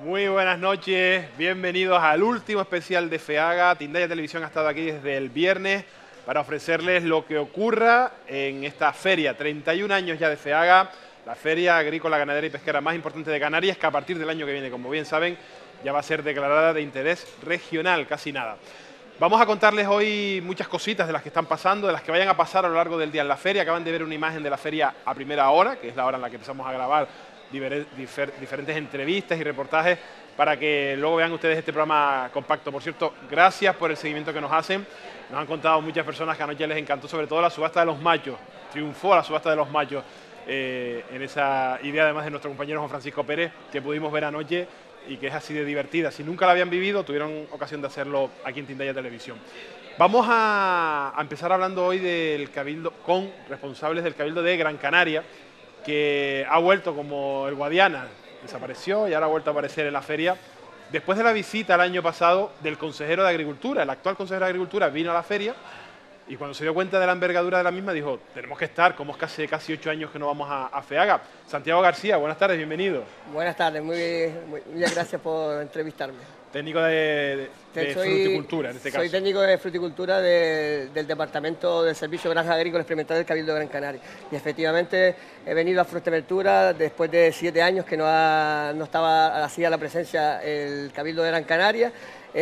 Muy buenas noches, bienvenidos al último especial de FEAGA. Tindaya Televisión ha estado aquí desde el viernes para ofrecerles lo que ocurra en esta feria. 31 años ya de FEAGA, la feria agrícola, ganadera y pesquera más importante de Canarias, que a partir del año que viene, como bien saben, ya va a ser declarada de interés regional, casi nada. Vamos a contarles hoy muchas cositas de las que están pasando, de las que vayan a pasar a lo largo del día en la feria. Acaban de ver una imagen de la feria a primera hora, que es la hora en la que empezamos a grabar diferentes entrevistas y reportajes para que luego vean ustedes este programa compacto. Por cierto, gracias por el seguimiento que nos hacen. Nos han contado muchas personas que anoche les encantó, sobre todo la subasta de los machos. Triunfó la subasta de los machos en esa idea, además de nuestro compañero Juan Francisco Pérez, que pudimos ver anoche y que es así de divertida. Si nunca la habían vivido, tuvieron ocasión de hacerlo aquí en Tindaya Televisión. Vamos a empezar hablando hoy del Cabildo, con responsables del Cabildo de Gran Canaria, que ha vuelto como el Guadiana, desapareció y ahora ha vuelto a aparecer en la feria. Después de la visita el año pasado del consejero de Agricultura, el actual consejero de Agricultura vino a la feria y cuando se dio cuenta de la envergadura de la misma dijo, tenemos que estar, como es casi 8 años que no vamos a FEAGA. Santiago García, buenas tardes, bienvenido. Buenas tardes, muchas gracias por entrevistarme. Técnico de fruticultura, en este caso. Soy técnico de fruticultura del Departamento de Servicio de Granja Agrícola Experimental del Cabildo de Gran Canaria. Y efectivamente he venido a Fuerteventura después de 7 años que no hacía la presencia el Cabildo de Gran Canaria.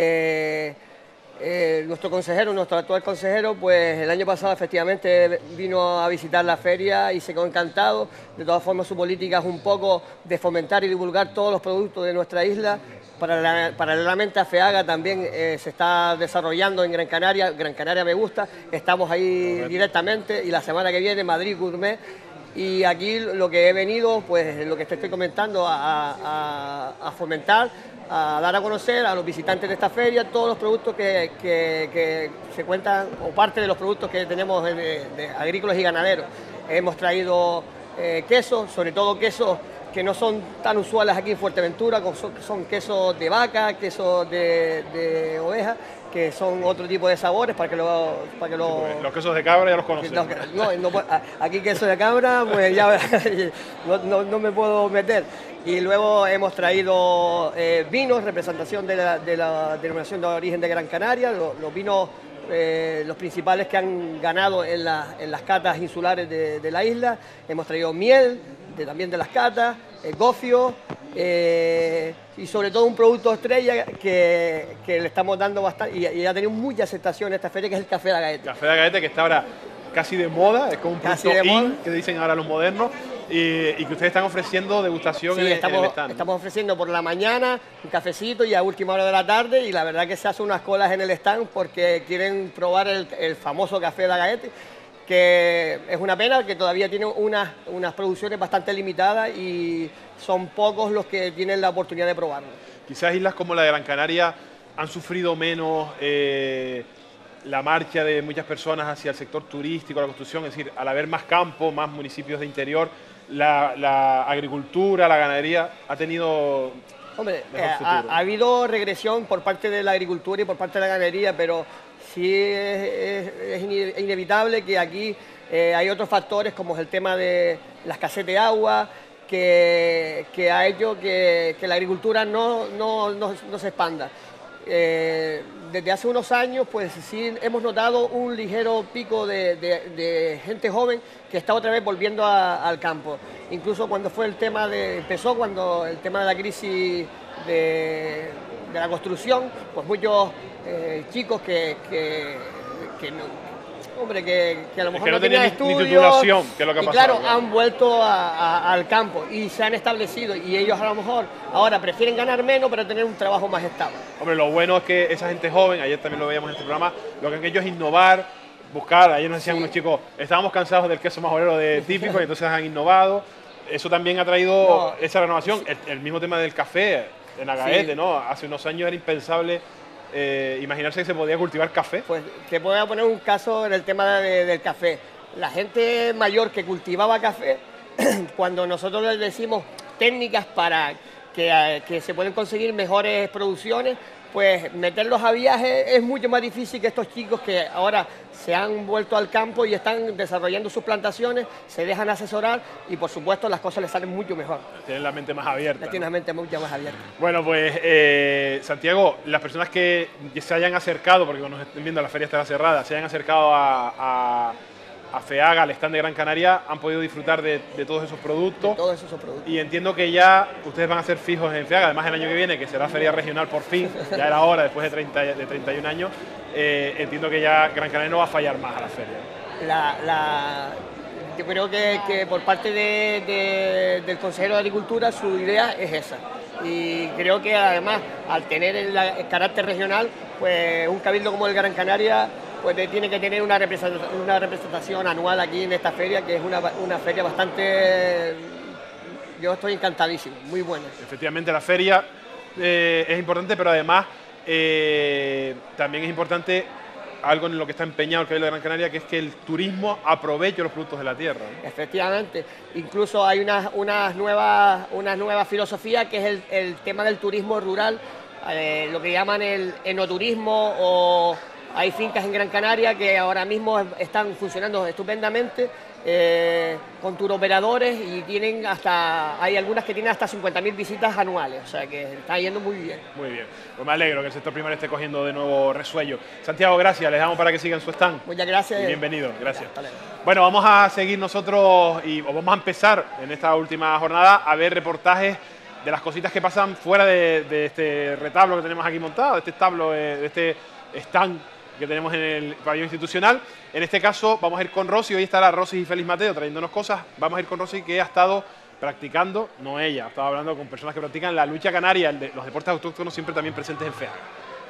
Nuestro actual consejero, pues el año pasado efectivamente vino a visitar la feria y se quedó encantado. De todas formas, su política es un poco de fomentar y divulgar todos los productos de nuestra isla. Paralelamente a FEAGA también se está desarrollando en Gran Canaria me gusta, estamos ahí directamente y la semana que viene Madrid Gourmet. Y aquí lo que he venido, pues lo que te estoy comentando, a fomentar, a dar a conocer a los visitantes de esta feria todos los productos que se cuentan, o parte de los productos que tenemos de agrícolas y ganaderos. Hemos traído quesos, sobre todo quesos que no son tan usuales aquí en Fuerteventura, son quesos de vaca, quesos de oveja, que son otro tipo de sabores para que los quesos de cabra ya los conocemos. Aquí queso de cabra, pues ya no me puedo meter. Y luego hemos traído vinos, representación de la denominación de origen de Gran Canaria, los vinos los principales que han ganado en las catas insulares de la isla. Hemos traído miel, también de las catas, gofio y sobre todo un producto estrella que le estamos dando bastante y ha tenido mucha aceptación en esta feria, que es el café de Agaete. Café de Agaete, que está ahora casi de moda, es como un producto que dicen ahora los modernos, y que ustedes están ofreciendo degustación en el stand. Estamos ofreciendo por la mañana un cafecito y a última hora de la tarde, y la verdad que se hacen unas colas en el stand porque quieren probar el famoso café de Agaete, que es una pena que todavía tiene unas producciones bastante limitadas y son pocos los que tienen la oportunidad de probarlo. Quizás islas como la de Gran Canaria han sufrido menos la marcha de muchas personas hacia el sector turístico, la construcción, es decir, al haber más campo, más municipios de interior, la agricultura, la ganadería ha tenido... Hombre, ha habido regresión por parte de la agricultura y por parte de la ganadería, pero sí es inevitable que aquí hay otros factores, como es el tema de la escasez de agua, que ha hecho que la agricultura no se expanda. Desde hace unos años, pues sí hemos notado un ligero pico de gente joven que está otra vez volviendo al campo. Incluso cuando empezó cuando el tema de la crisis de la construcción, pues muchos chicos que a lo mejor no tenían estudios, titulación, que es lo que ha pasado, claro, han vuelto al campo y se han establecido, y ellos a lo mejor ahora prefieren ganar menos pero tener un trabajo más estable. Hombre, lo bueno es que esa gente joven, ayer también lo veíamos en este programa, lo que han hecho es innovar, buscar. Ayer nos decían unos chicos, estábamos cansados del queso majorero típico y entonces han innovado. Eso también ha traído esa renovación. El mismo tema del café en Agaete, ¿no? Hace unos años era impensable imaginarse que se podía cultivar café. Pues te voy a poner un caso en el tema del café. La gente mayor que cultivaba café, cuando nosotros les decimos técnicas para que se pueden conseguir mejores producciones, pues meterlos a viaje es mucho más difícil que estos chicos que ahora se han vuelto al campo y están desarrollando sus plantaciones, se dejan asesorar y por supuesto las cosas les salen mucho mejor. Tienen la mente más abierta. Tienen la mente mucho más abierta. Bueno, pues Santiago, las personas que se hayan acercado, porque cuando nos estén viendo la feria estará cerrada, se hayan acercado a FEAGA, al stand de Gran Canaria, han podido disfrutar de todos esos productos. Todos esos productos. Y entiendo que ya ustedes van a ser fijos en FEAGA, además el año que viene, que será feria regional por fin, ya era hora, después de 31 años, entiendo que ya Gran Canaria no va a fallar más a la feria. Yo creo que por parte del consejero de Agricultura su idea es esa. Y creo que además, al tener el carácter regional, pues un cabildo como el Gran Canaria pues tiene que tener una representación anual aquí en esta feria, que es una feria bastante... Yo estoy encantadísimo, muy buena. Efectivamente, la feria es importante, pero además también es importante algo en lo que está empeñado el Cabildo de Gran Canaria, que es que el turismo aproveche los productos de la tierra, ¿no? Efectivamente, incluso hay una nueva filosofía, que es el tema del turismo rural, lo que llaman el enoturismo, o hay fincas en Gran Canaria que ahora mismo están funcionando estupendamente, con turoperadores, y hay algunas que tienen hasta 50.000 visitas anuales, o sea que está yendo muy bien. Muy bien, pues me alegro que el sector primario esté cogiendo de nuevo resuello. Santiago, gracias, les damos para que sigan su stand. Muchas gracias. Y bienvenido, gracias. Bueno, vamos a seguir nosotros o vamos a empezar en esta última jornada a ver reportajes de las cositas que pasan fuera de este retablo que tenemos aquí montado, de este establo, de este stand que tenemos en el pabellón institucional. En este caso vamos a ir con Rosy, hoy estará Rosy y Félix Mateo trayéndonos cosas. Vamos a ir con Rosy, que ha estado practicando, no ella, ha estado hablando con personas que practican la lucha canaria, los deportes autóctonos siempre también presentes en FEAGA.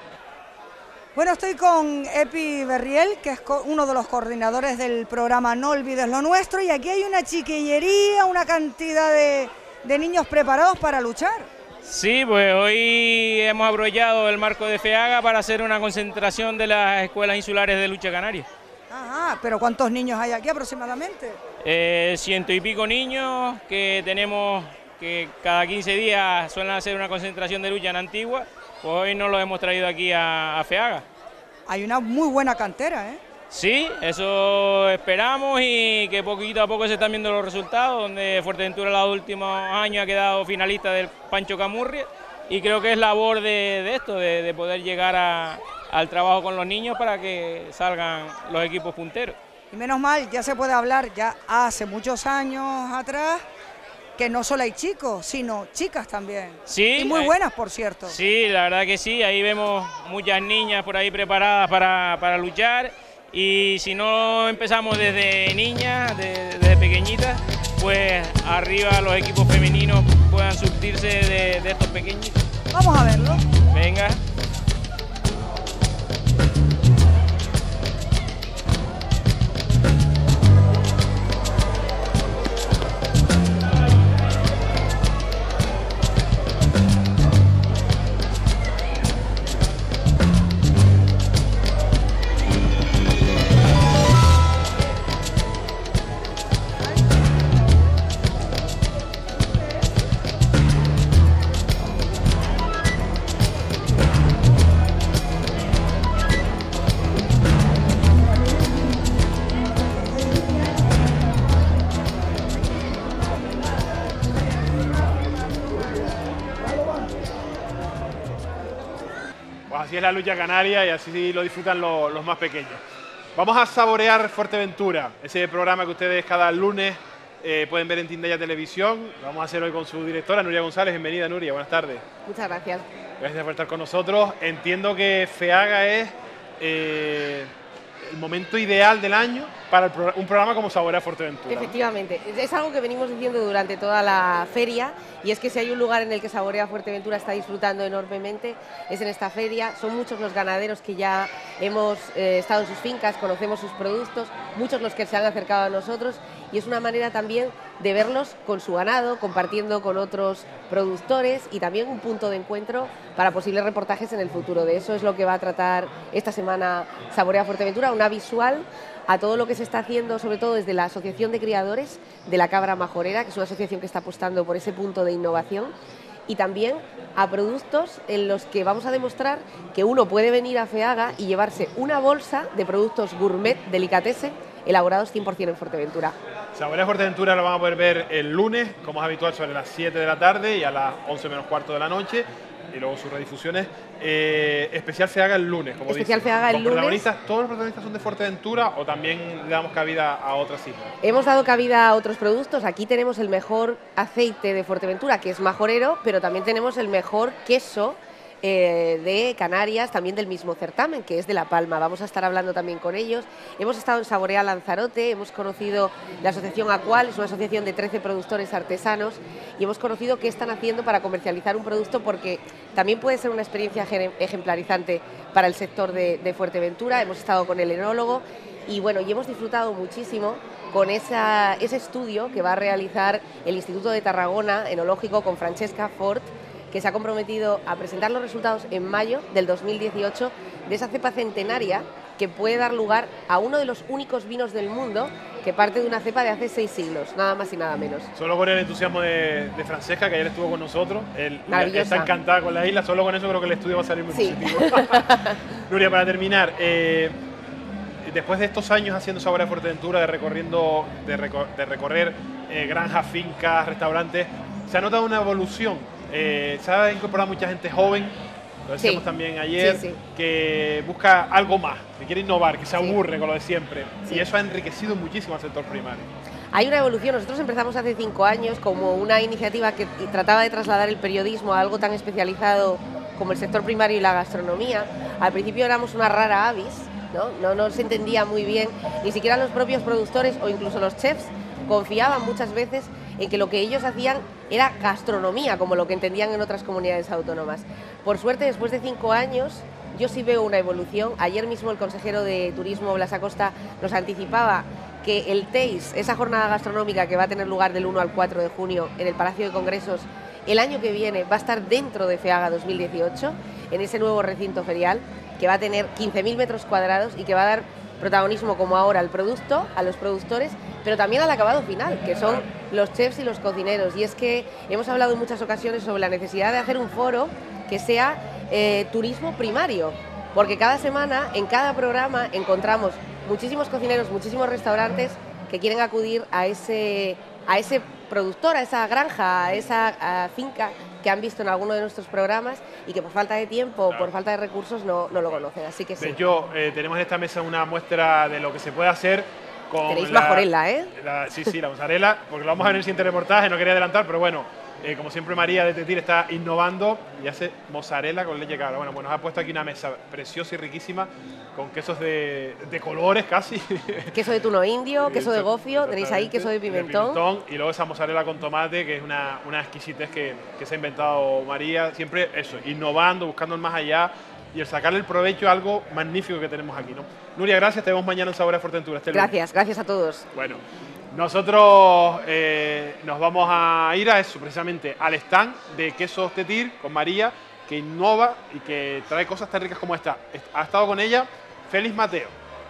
Bueno, estoy con Epi Berriel, que es uno de los coordinadores del programa No Olvides Lo Nuestro, y aquí hay una chiquillería, una cantidad de niños preparados para luchar. Sí, pues hoy hemos aprovechado el marco de FEAGA para hacer una concentración de las escuelas insulares de lucha canaria. Ajá, pero ¿cuántos niños hay aquí aproximadamente? 100 y pico niños que tenemos, que cada 15 días suelen hacer una concentración de lucha en Antigua, pues hoy nos los hemos traído aquí a FEAGA. Hay una muy buena cantera, ¿eh? Sí, eso esperamos, y que poquito a poco se están viendo los resultados, donde Fuerteventura en los últimos años ha quedado finalista del Pancho Camurri, y creo que es labor de esto, de poder llegar al trabajo con los niños para que salgan los equipos punteros. Y menos mal, ya se puede hablar, ya hace muchos años atrás, que no solo hay chicos, sino chicas también. Sí, y muy buenas, por cierto. Sí, la verdad que sí, ahí vemos muchas niñas por ahí preparadas para luchar. Y si no empezamos desde niñas, desde pequeñitas, pues arriba los equipos femeninos puedan surtirse de estos pequeñitos. Vamos a verlo. Venga. Así es la lucha canaria y así lo disfrutan los más pequeños. Vamos a saborear Fuerteventura, ese programa que ustedes cada lunes pueden ver en Tindaya Televisión. Lo vamos a hacer hoy con su directora, Nuria González. Bienvenida, Nuria, buenas tardes. Muchas gracias. Gracias por estar con nosotros. Entiendo que FEAGA es el momento ideal del año para un programa como Saborea Fuerteventura. Efectivamente, es algo que venimos diciendo durante toda la feria, y es que si hay un lugar en el que Saborea Fuerteventura está disfrutando enormemente es en esta feria. Son muchos los ganaderos que ya hemos estado en sus fincas, conocemos sus productos, muchos los que se han acercado a nosotros, y es una manera también de verlos con su ganado, compartiendo con otros productores, y también un punto de encuentro para posibles reportajes en el futuro. De eso es lo que va a tratar esta semana Saborea Fuerteventura, una visual a todo lo que se está haciendo, sobre todo desde la Asociación de Criadores de la Cabra Majorera, que es una asociación que está apostando por ese punto de innovación, y también a productos en los que vamos a demostrar que uno puede venir a FEAGA y llevarse una bolsa de productos gourmet delicatessen elaborados 100% en Fuerteventura. Saborea Fuerteventura lo van a poder ver el lunes, como es habitual, sobre las 7 de la tarde y a las 11 menos cuarto de la noche. Y luego sus redifusiones. Especial FEAGA el lunes, como Especial dice. FEAGA el lunes. ¿Todos los protagonistas son de Fuerteventura o también le damos cabida a otras islas? Hemos dado cabida a otros productos. Aquí tenemos el mejor aceite de Fuerteventura, que es majorero, pero también tenemos el mejor queso de Canarias, también del mismo certamen, que es de La Palma. Vamos a estar hablando también con ellos. Hemos estado en Saborea Lanzarote, hemos conocido la asociación Acual, es una asociación de 13 productores artesanos, y hemos conocido qué están haciendo para comercializar un producto, porque también puede ser una experiencia ejemplarizante para el sector de Fuerteventura. Hemos estado con el enólogo y bueno, y hemos disfrutado muchísimo con ese estudio que va a realizar el Instituto de Tarragona Enológico con Francesca Fort, que se ha comprometido a presentar los resultados en mayo del 2018 de esa cepa centenaria que puede dar lugar a uno de los únicos vinos del mundo que parte de una cepa de hace 6 siglos, nada más y nada menos. Solo con el entusiasmo de Francesca, que ayer estuvo con nosotros, Maravillosa. Está encantada con la isla, solo con eso creo que el estudio va a salir muy positivo. Nuria, para terminar, después de estos años haciendo Saborea Fuerteventura, de recorrer granjas, fincas, restaurantes, ¿se ha notado una evolución? Se ha incorporado mucha gente joven, lo decíamos también ayer, que busca algo más, que quiere innovar, que se aburre con lo de siempre. Y eso ha enriquecido muchísimo al sector primario. Hay una evolución. Nosotros empezamos hace 5 años como una iniciativa que trataba de trasladar el periodismo a algo tan especializado como el sector primario y la gastronomía. Al principio éramos una rara avis, no se entendía muy bien, ni siquiera los propios productores o incluso los chefs confiaban muchas veces en que lo que ellos hacían era gastronomía, como lo que entendían en otras comunidades autónomas. Por suerte, después de 5 años, yo sí veo una evolución. Ayer mismo el consejero de Turismo, Blas Acosta, nos anticipaba que el TASTE, esa jornada gastronómica que va a tener lugar del 1 al 4 de junio en el Palacio de Congresos, el año que viene va a estar dentro de FEAGA 2018, en ese nuevo recinto ferial, que va a tener 15.000 metros cuadrados y que va a dar protagonismo como ahora al producto, a los productores, pero también al acabado final, que son los chefs y los cocineros. Y es que hemos hablado en muchas ocasiones sobre la necesidad de hacer un foro que sea turismo primario, porque cada semana, en cada programa, encontramos muchísimos cocineros, muchísimos restaurantes que quieren acudir a ese productor, a esa granja, a esa finca que han visto en alguno de nuestros programas y que por falta de tiempo, por falta de recursos, no lo conocen. Así que sí. De hecho, tenemos en esta mesa una muestra de lo que se puede hacer con Tenéis majorela, ¿eh? Sí, la mozzarella, porque lo vamos a ver en el siguiente reportaje, no quería adelantar, pero bueno, como siempre María de Tetir está innovando y hace mozzarella con leche cabra. Bueno, pues nos ha puesto aquí una mesa preciosa y riquísima con quesos de colores casi. Queso de tuno indio, queso de gofio, tenéis ahí queso de pimentón. Y luego esa mozzarella con tomate, que es una exquisitez que se ha inventado María. Siempre eso, innovando, buscando el más allá y el sacarle el provecho a algo magnífico que tenemos aquí, ¿no? Nuria, gracias, te vemos mañana en Saborea Fuerteventura. Gracias a todos. Bueno, nosotros nos vamos a ir a eso, precisamente, al stand de Quesos Tetir con María, que innova y que trae cosas tan ricas como esta. Ha estado con ella Félix Mateo.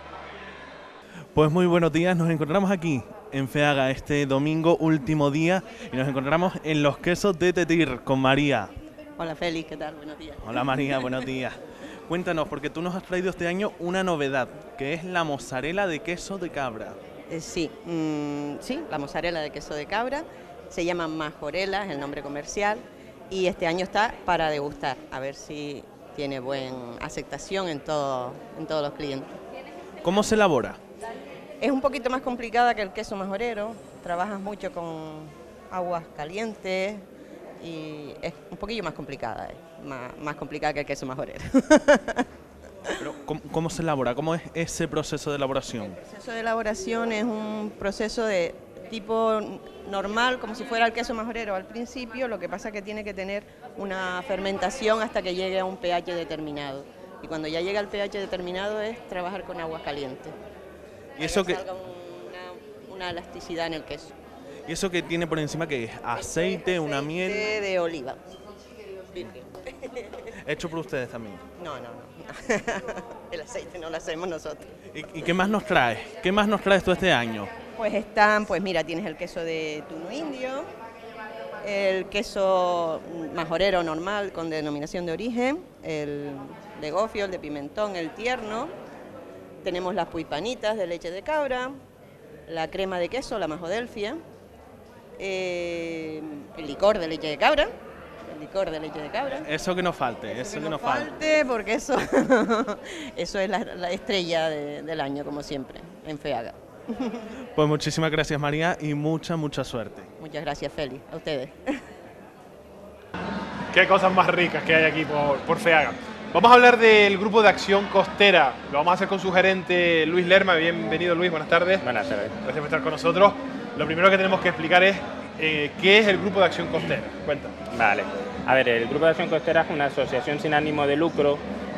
Pues muy buenos días, nos encontramos aquí en FEAGA este domingo, último día, y nos encontramos en los Quesos de Tetir con María. Hola Félix, ¿qué tal? Buenos días. Hola María, buenos días. Cuéntanos, porque tú nos has traído este año una novedad, que es la mozzarella de queso de cabra. Sí, la mozzarella de queso de cabra, se llama majorela, es el nombre comercial, y este año está para degustar, a ver si tiene buena aceptación en todos los clientes. ¿Cómo se elabora? Es un poquito más complicada que el queso majorero, trabajas mucho con aguas calientes y es un poquillo más complicada, más complicada que el queso majorero. Pero, ¿cómo se elabora? ¿Cómo es ese proceso de elaboración? El proceso de elaboración es un proceso de tipo normal, como si fuera el queso majorero al principio, lo que pasa es que tiene que tener una fermentación hasta que llegue a un pH determinado. Y cuando ya llega al pH determinado es trabajar con aguas calientes. ¿Y eso que salga una elasticidad en el queso? ¿Y eso que tiene por encima que es? ¿Aceite, una miel? Aceite de oliva. ¿Hecho por ustedes también? No. El aceite no lo hacemos nosotros. ¿Y qué más nos traes? ¿Qué más nos traes tú este año? Pues mira, tienes el queso de tuno indio, el queso majorero normal con denominación de origen, el de gofio, el de pimentón, el tierno. Tenemos las puipanitas de leche de cabra, la crema de queso, la majodelfia, el licor de leche de cabra. Eso que no falte, eso que no falte. Porque eso, eso es la estrella del año, como siempre, en FEAGA. Pues muchísimas gracias, María, y mucha suerte. Muchas gracias, Feli, a ustedes. Qué cosas más ricas que hay aquí por FEAGA. Vamos a hablar del grupo de acción costera. Lo vamos a hacer con su gerente Luis Lerma. Bienvenido, Luis, buenas tardes. Buenas tardes. Gracias por estar con nosotros. Lo primero que tenemos que explicar es qué es el grupo de acción costera. Cuéntanos. Vale. A ver, el grupo de acción costera es una asociación sin ánimo de lucro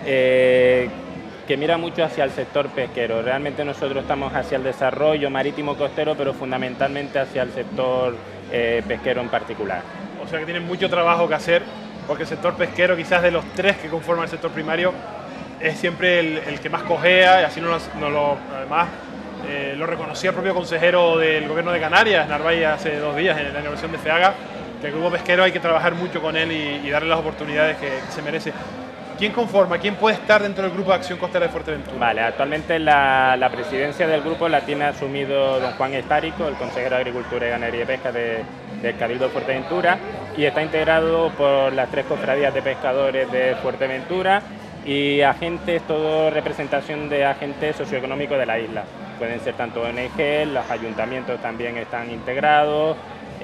que mira mucho hacia el sector pesquero. Realmente nosotros estamos hacia el desarrollo marítimo costero, pero fundamentalmente hacia el sector pesquero en particular. O sea que tienen mucho trabajo que hacer, porque el sector pesquero, quizás de los tres que conforman el sector primario, es siempre el que más cojea, y así además lo reconocía el propio consejero del Gobierno de Canarias, Narváez, hace 2 días en la inauguración de FEAGA, que el grupo pesquero hay que trabajar mucho con él y darle las oportunidades que se merece. ¿Quién conforma? ¿Quién puede estar dentro del grupo de acción costera de Fuerteventura? Vale, actualmente la presidencia del grupo la tiene asumido don Juan Estárico, el consejero de Agricultura, Ganadería y Pesca del Cabildo de Fuerteventura, y está integrado por las 3 cofradías de pescadores de Fuerteventura y agentes, todo representación de agentes socioeconómicos de la isla. Pueden ser tanto ONG, los ayuntamientos también están integrados,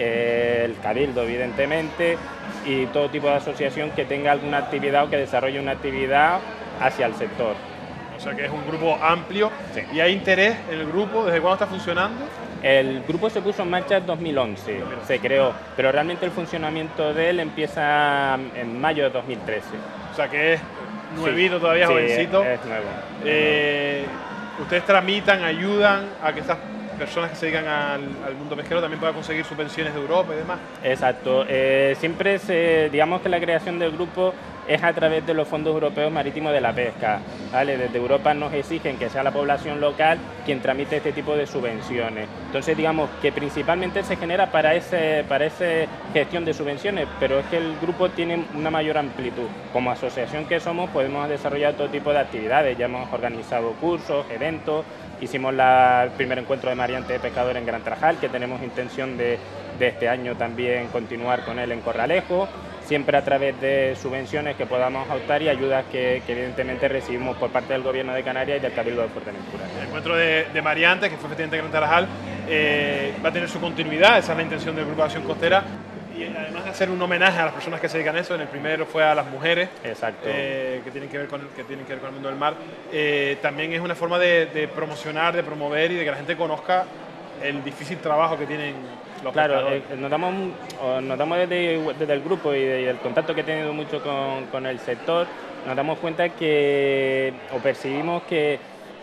el Cabildo evidentemente, y todo tipo de asociación que tenga alguna actividad o que desarrolle una actividad hacia el sector. O sea que es un grupo amplio. Sí. ¿Y hay interés en el grupo? ¿Desde cuándo está funcionando? El grupo se puso en marcha en 2011, se creó, pero realmente el funcionamiento de él empieza en mayo de 2013. O sea que es nuevito, sí, todavía, jovencito. Es nuevo. ¿Ustedes tramitan, ayudan a que estas personas que se dedican al mundo pesquero también puedan conseguir subvenciones de Europa y demás? Exacto. Siempre digamos que la creación del grupo es a través de los fondos europeos marítimos de la pesca, ¿vale? Desde Europa nos exigen que sea la población local quien tramite este tipo de subvenciones. Entonces, digamos que principalmente se genera para esa gestión de subvenciones, pero es que el grupo tiene una mayor amplitud. Como asociación que somos, podemos desarrollar todo tipo de actividades. Ya hemos organizado cursos, eventos, hicimos el primer encuentro de mareantes de pescadores en Gran Trajal, que tenemos intención de este año también continuar con él en Corralejo, siempre a través de subvenciones que podamos optar y ayudas que evidentemente recibimos por parte del Gobierno de Canarias y del Cabildo de Fuerteventura. El encuentro de mareantes, que fue efectivamente en Gran Trajal, va a tener su continuidad, esa es la intención del Grupo de Acción Costera, y además de hacer un homenaje a las personas que se dedican a eso, en el primero fue a las mujeres. Exacto. Que tienen que ver con el mundo del mar. También es una forma de promocionar, de promover y de que la gente conozca el difícil trabajo que tienen los pescadores. Notamos desde el grupo y del contacto que he tenido mucho con el sector, nos damos cuenta o percibimos que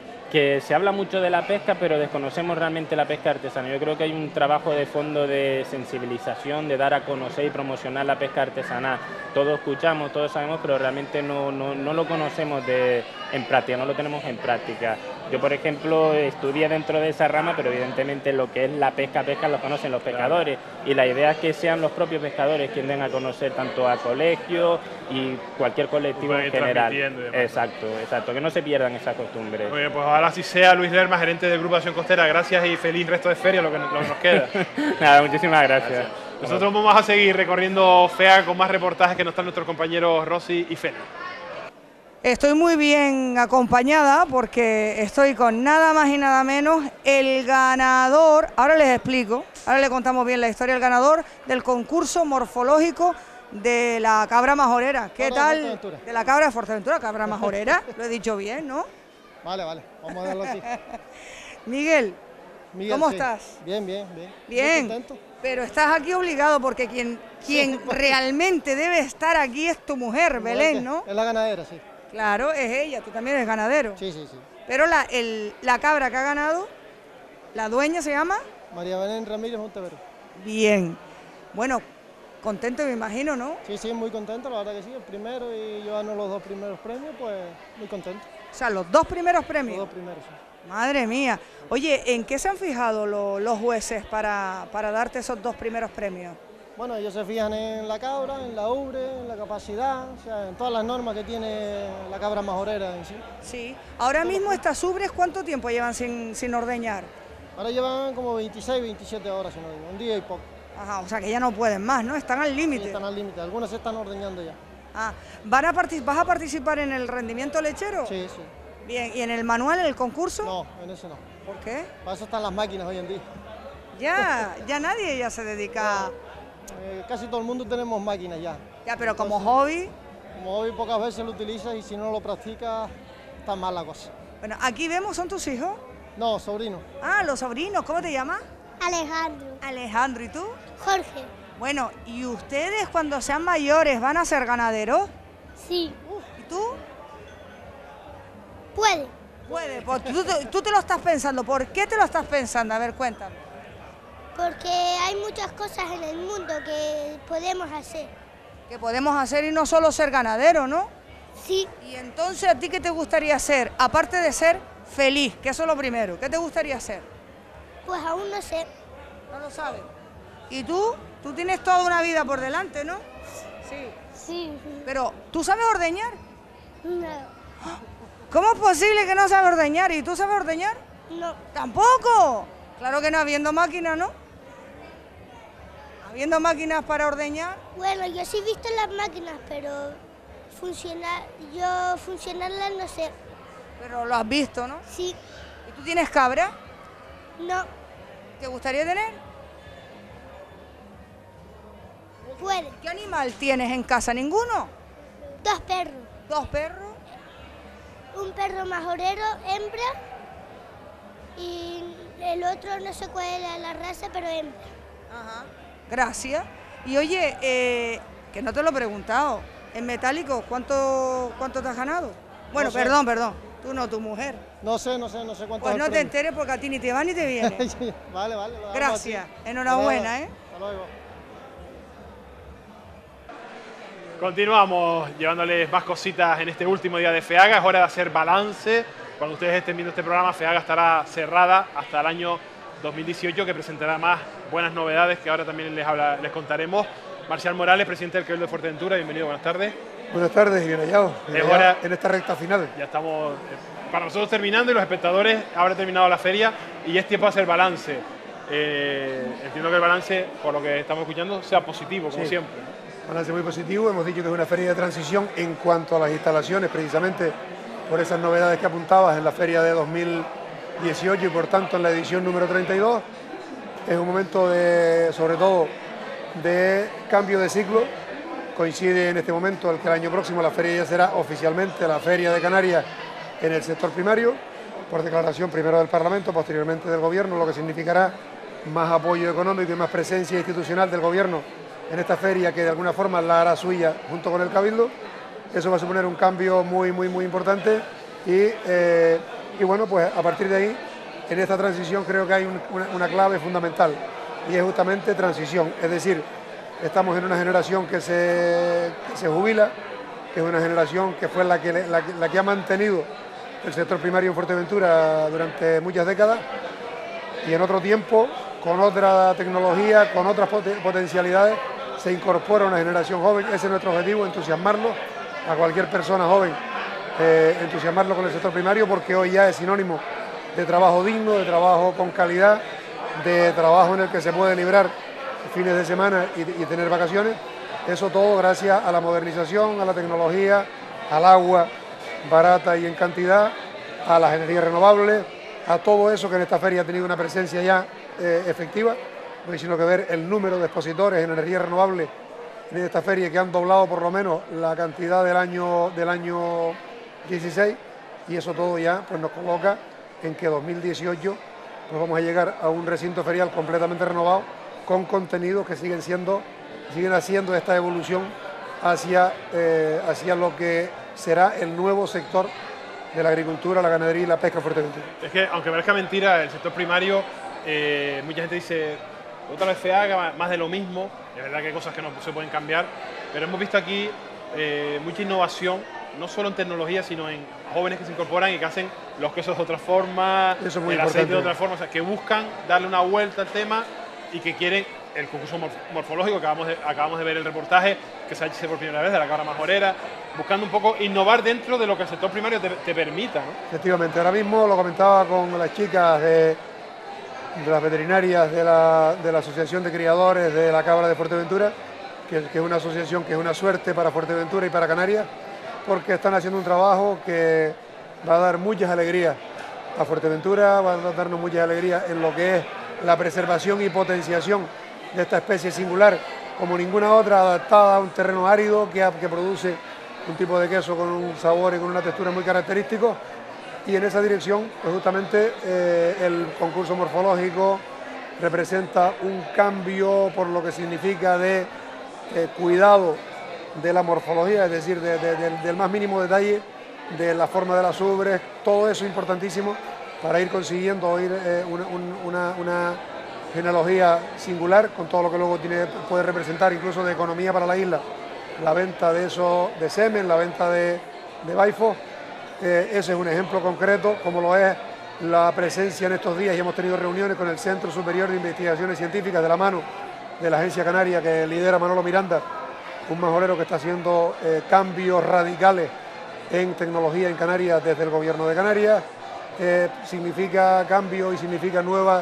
se habla mucho de la pesca, pero desconocemos realmente la pesca artesana. Yo creo que hay un trabajo de fondo de sensibilización, de dar a conocer y promocionar la pesca artesanal. Todos escuchamos, todos sabemos, pero realmente no lo conocemos en práctica, no lo tenemos en práctica. Yo, por ejemplo, estudié dentro de esa rama, pero evidentemente lo que es la pesca lo conocen los pescadores. Y la idea es que sean los propios pescadores quienes den a conocer tanto a colegios y cualquier colectivo en general. Exacto, que no se pierdan esas costumbres. Muy bien, pues ojalá así sea. Luis Lerma, gerente del Grupo de Acción Costera, gracias y feliz resto de feria, lo que nos queda. Nada, muchísimas gracias. Nosotros vamos a seguir recorriendo FEAGA con más reportajes que nos están nuestros compañeros Rosy y Feli. Estoy muy bien acompañada porque estoy con nada más y nada menos el ganador, ahora les explico, ahora le contamos bien la historia, el ganador del concurso morfológico de la cabra majorera. ¿Qué tal? De la cabra de Fuerteventura, cabra majorera, lo he dicho bien, ¿no? Vale, vamos a darlo así. Miguel, ¿cómo estás? Bien. Bien, pero estás aquí obligado porque quien realmente debe estar aquí es tu mujer, Belén, ¿no? Es la ganadera, sí. Claro, es ella, tú también eres ganadero. Sí. Pero la cabra que ha ganado, la dueña se llama... María Belén Ramírez Montevero. Bien. Bueno, contento me imagino, ¿no? Sí, muy contento, la verdad que sí. El primero y yo gano los 2 primeros premios, pues muy contento. O sea, los 2 primeros premios. Los 2 primeros, sí. Madre mía. Oye, ¿en qué se han fijado los jueces para darte esos 2 primeros premios? Bueno, ellos se fijan en la cabra, en la ubre, en la capacidad, o sea, en todas las normas que tiene la cabra majorera en sí. Sí. Ahora mismo estas ubres, ¿cuánto tiempo llevan sin ordeñar? Ahora llevan como 26, 27 horas, un día y poco. Ajá, o sea que ya no pueden más, ¿no? Están al límite. Sí, están al límite, algunas se están ordeñando ya. Ah, ¿vas a participar en el rendimiento lechero? Sí, sí. Bien, ¿y en el manual, en el concurso? No, en ese no. ¿Por qué? Para eso están las máquinas hoy en día. Ya nadie ya se dedica... Casi todo el mundo tenemos máquinas ya. Ya, pero como hobby... Como hobby pocas veces lo utilizas y si no lo practicas, está mal la cosa. Bueno, aquí vemos, ¿son tus hijos? No, sobrinos. Ah, los sobrinos, ¿cómo te llamas? Alejandro. Alejandro, ¿y tú? Jorge. Bueno, ¿y ustedes cuando sean mayores van a ser ganaderos? Sí. ¿Y tú? Puede. Puede, pues tú te lo estás pensando. ¿Por qué te lo estás pensando? A ver, cuéntame. Porque hay muchas cosas en el mundo que podemos hacer. Que podemos hacer y no solo ser ganadero, ¿no? Sí. Y entonces, ¿a ti qué te gustaría hacer? Aparte de ser feliz, que eso es lo primero. ¿Qué te gustaría hacer? Pues aún no sé. No lo sabes. ¿Y tú? Tú tienes toda una vida por delante, ¿no? Sí. Sí. Pero, ¿tú sabes ordeñar? No. ¿Cómo es posible que no sabes ordeñar? ¿Y tú sabes ordeñar? No. ¿Tampoco? Claro que no, habiendo máquinas, ¿no? Habiendo máquinas para ordeñar. Bueno, yo sí he visto las máquinas, pero funcionarlas no sé. Pero lo has visto, ¿no? Sí. ¿Y tú tienes cabra? No. ¿Te gustaría tener? Puede. ¿Qué animal tienes en casa? ¿Ninguno? 2 perros. 2 perros. Un perro majorero, hembra, y el otro no sé cuál es la raza, pero hembra. Ajá. Gracias. Y oye, que no te lo he preguntado, en metálico, ¿cuánto te has ganado? Bueno, No sé. perdón, tú no, tu mujer. No sé cuánto. Pues no te enteres porque a ti ni te va ni te viene. Vale. Gracias, enhorabuena, ¿eh? Hasta luego. Continuamos llevándoles más cositas en este último día de FEAGA. Es hora de hacer balance. Cuando ustedes estén viendo este programa, FEAGA estará cerrada hasta el año 2018, que presentará más buenas novedades que ahora también les contaremos. Marcial Morales, presidente del Cabildo de Fuerteventura, bienvenido, buenas tardes. Buenas tardes y bien hallados en esta recta final. Ya estamos para nosotros terminando y los espectadores habrá terminado la feria y es tiempo de hacer balance. Entiendo que el balance, por lo que estamos escuchando, sea positivo, como siempre. Balance muy positivo, hemos dicho que es una feria de transición en cuanto a las instalaciones, precisamente por esas novedades que apuntabas en la feria de 2018 y por tanto en la edición número 32. Es un momento sobre todo de cambio de ciclo. Coincide en este momento el que el año próximo la feria ya será oficialmente la Feria de Canarias en el sector primario, por declaración primero del Parlamento, posteriormente del Gobierno, lo que significará más apoyo económico y más presencia institucional del Gobierno en esta feria, que de alguna forma la hará suya junto con el Cabildo. Eso va a suponer un cambio muy importante y bueno, pues a partir de ahí, en esta transición creo que hay una clave fundamental y es justamente transición, es decir, estamos en una generación que se jubila, que es una generación que fue la que ha mantenido el sector primario en Fuerteventura durante muchas décadas y en otro tiempo, con otra tecnología, con otras potencialidades, se incorpora una generación joven. Ese es nuestro objetivo, entusiasmarlo a cualquier persona joven, entusiasmarlo con el sector primario, porque hoy ya es sinónimo de trabajo digno, de trabajo con calidad, de trabajo en el que se puede librar fines de semana y tener vacaciones. Eso todo gracias a la modernización, a la tecnología, al agua barata y en cantidad, a las energías renovables, a todo eso que en esta feria ha tenido una presencia ya efectiva. No hay sino que ver el número de expositores en energías renovables en esta feria, que han doblado por lo menos la cantidad del año 16, y eso todo ya pues nos coloca en que 2018 pues vamos a llegar a un recinto ferial completamente renovado, con contenidos que siguen haciendo esta evolución hacia lo que será el nuevo sector de la agricultura, la ganadería y la pesca en Fuerteventura. Es que, aunque parezca mentira, el sector primario, mucha gente dice, otra vez FEAGA, más de lo mismo. Es verdad que hay cosas que no se pueden cambiar, pero hemos visto aquí mucha innovación, no solo en tecnología, sino en jóvenes que se incorporan y que hacen los quesos de otra forma, el aceite de otra forma, o sea, que buscan darle una vuelta al tema y que quieren el concurso morfológico, acabamos de ver el reportaje que se hace por primera vez de la cabra majorera, buscando un poco innovar dentro de lo que el sector primario te permita, ¿no? Efectivamente, ahora mismo lo comentaba con las chicas de las veterinarias de la Asociación de Criadores de la Cabra de Fuerteventura, que es una asociación que es una suerte para Fuerteventura y para Canarias, porque están haciendo un trabajo que va a dar muchas alegrías a Fuerteventura, va a darnos muchas alegrías en lo que es la preservación y potenciación de esta especie singular, como ninguna otra, adaptada a un terreno árido que produce un tipo de queso con un sabor y con una textura muy característico. Y en esa dirección, pues justamente el concurso morfológico representa un cambio por lo que significa de cuidado de la morfología, es decir, del más mínimo detalle de la forma de las ubres, todo eso importantísimo para ir consiguiendo una genealogía singular con todo lo que luego puede representar incluso de economía para la isla, la venta de eso, de semen, la venta de baifos. Ese es un ejemplo concreto, como lo es la presencia en estos días, y hemos tenido reuniones con el Centro Superior de Investigaciones Científicas de la mano de la agencia canaria que lidera Manolo Miranda, un majorero que está haciendo cambios radicales en tecnología en Canarias desde el gobierno de Canarias. Significa cambio y significa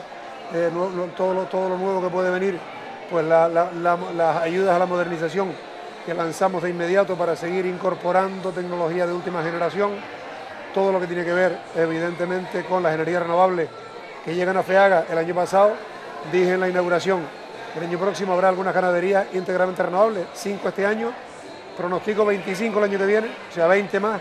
todo lo nuevo que puede venir, pues las ayudas a la modernización que lanzamos de inmediato para seguir incorporando tecnología de última generación, todo lo que tiene que ver evidentemente con las energías renovables que llegan a FEAGA. El año pasado dije en la inauguración, el año próximo habrá algunas ganaderías íntegramente renovables, 5 este año, pronostico 25 el año que viene, o sea 20 más,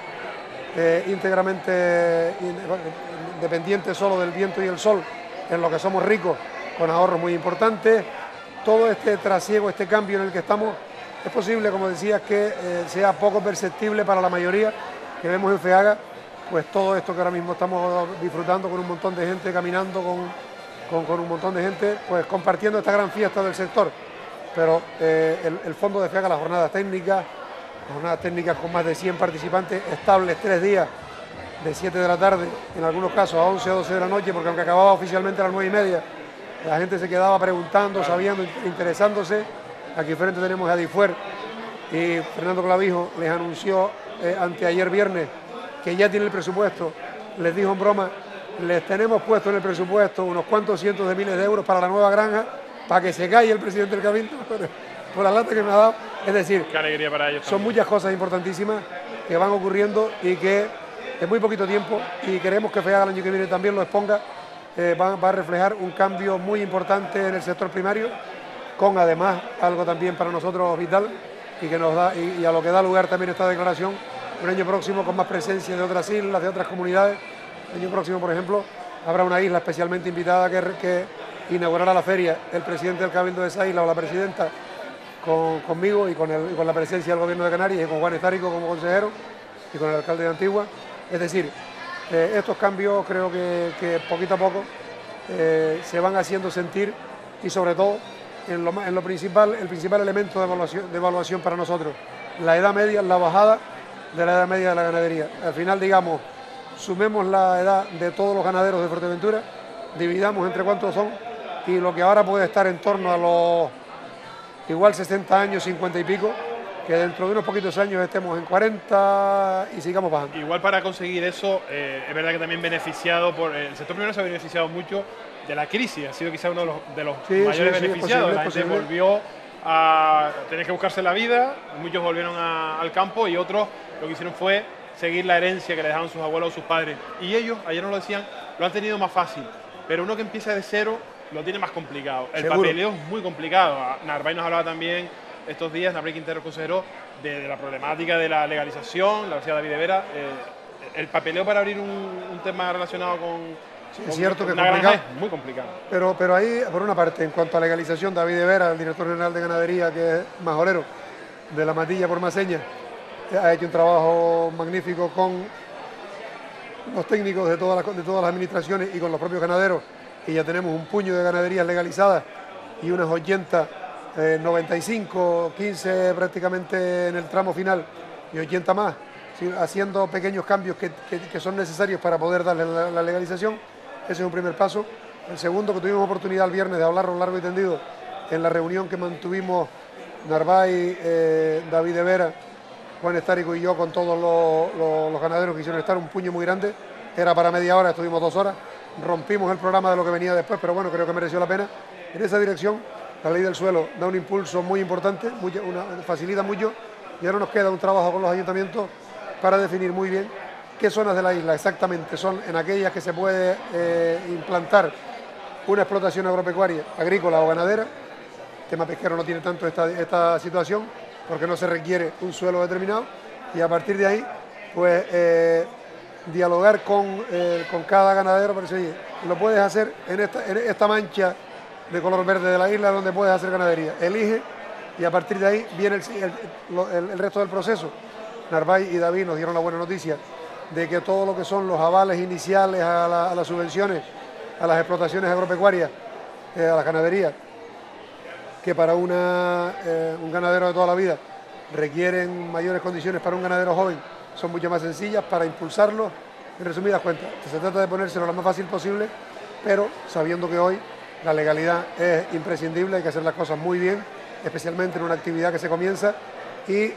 íntegramente dependientes solo del viento y el sol, en lo que somos ricos, con ahorros muy importantes. Todo este trasiego, este cambio en el que estamos, es posible, como decías, que sea poco perceptible para la mayoría que vemos en FEAGA, pues todo esto que ahora mismo estamos disfrutando con un montón de gente, caminando con un montón de gente, pues compartiendo esta gran fiesta del sector. Pero el fondo de FEAGA, las jornadas técnicas con más de 100 participantes estables, 3 días, de 7 de la tarde, en algunos casos a 11 o 12 de la noche, porque aunque acababa oficialmente a las 9:30, la gente se quedaba preguntando, sabiendo, interesándose. Aquí frente tenemos a Difuer y Fernando Clavijo les anunció anteayer viernes que ya tiene el presupuesto. Les dijo en broma, les tenemos puesto en el presupuesto unos cuantos cientos de miles de euros para la nueva granja, para que se calle el presidente del Cabildo por la lata que me ha dado. Es decir, qué alegría para ellos son muchas cosas importantísimas que van ocurriendo y que en muy poquito tiempo, y queremos que FEAGA el año que viene también lo exponga, va a reflejar un cambio muy importante en el sector primario, con además algo también para nosotros vital y que nos da, y a lo que da lugar también esta declaración, un año próximo con más presencia de otras islas, de otras comunidades. El año próximo, por ejemplo, habrá una isla especialmente invitada que inaugurará la feria el presidente del Cabildo de esa isla o la presidenta conmigo y con la presencia del Gobierno de Canarias y con Juan Estárico como consejero y con el alcalde de Antigua. Es decir, estos cambios creo que poquito a poco se van haciendo sentir, y sobre todo en lo principal, el principal elemento de evaluación para nosotros, la edad media, la bajada de la edad media de la ganadería. Al final, digamos, sumemos la edad de todos los ganaderos de Fuerteventura, dividamos entre cuántos son, y lo que ahora puede estar en torno a los igual 60 años, 50 y pico, que dentro de unos poquitos años estemos en 40 y sigamos bajando. Igual para conseguir eso, es verdad que también beneficiado el sector primero se ha beneficiado mucho de la crisis, ha sido quizá uno de los mayores beneficiados. La gente volvió a tener que buscarse la vida, muchos volvieron al campo y otros lo que hicieron fue seguir la herencia que le dejaban sus abuelos o sus padres. Y ellos, ayer nos lo decían, lo han tenido más fácil, pero uno que empieza de cero lo tiene más complicado. El papeleo es muy complicado. Narváez nos hablaba también estos días, Narváez Quintero, consejero, de la problemática de la legalización, la Universidad David de Vera. El papeleo para abrir un tema relacionado con... Sí, es cierto que es complicado, es muy complicado. Pero ahí, por una parte, en cuanto a legalización, David de Vera, el director general de ganadería, que es majorero de la Matilla por Maseña, ha hecho un trabajo magnífico con los técnicos de todas las administraciones y con los propios ganaderos, y ya tenemos un puño de ganaderías legalizadas y unas 80, 95, 15 prácticamente en el tramo final y 80 más, haciendo pequeños cambios que son necesarios para poder darle la legalización. Ese es un primer paso. El segundo, que tuvimos oportunidad el viernes de hablarlo largo y tendido, en la reunión que mantuvimos Narváez, David de Vera, Juan Estárico y yo con todos los ganaderos que hicieron estar, un puño muy grande, era para media hora, estuvimos 2 horas, rompimos el programa de lo que venía después, pero bueno, creo que mereció la pena. En esa dirección, la ley del suelo da un impulso muy importante, facilita mucho, y ahora nos queda un trabajo con los ayuntamientos para definir muy bien qué zonas de la isla exactamente son en aquellas que se puede implantar una explotación agropecuaria, agrícola o ganadera. El tema pesquero no tiene tanto esta situación porque no se requiere un suelo determinado, y a partir de ahí pues dialogar con cada ganadero para decir, oye, lo puedes hacer en esta mancha de color verde de la isla donde puedes hacer ganadería, elige, y a partir de ahí viene el resto del proceso. Narváez y David nos dieron la buena noticia de que todo lo que son los avales iniciales a las subvenciones, a las explotaciones agropecuarias, a las ganaderías, que para un ganadero de toda la vida requieren mayores condiciones para un ganadero joven, son mucho más sencillas para impulsarlo. En resumidas cuentas, se trata de ponérselo lo más fácil posible, pero sabiendo que hoy la legalidad es imprescindible, hay que hacer las cosas muy bien, especialmente en una actividad que se comienza, y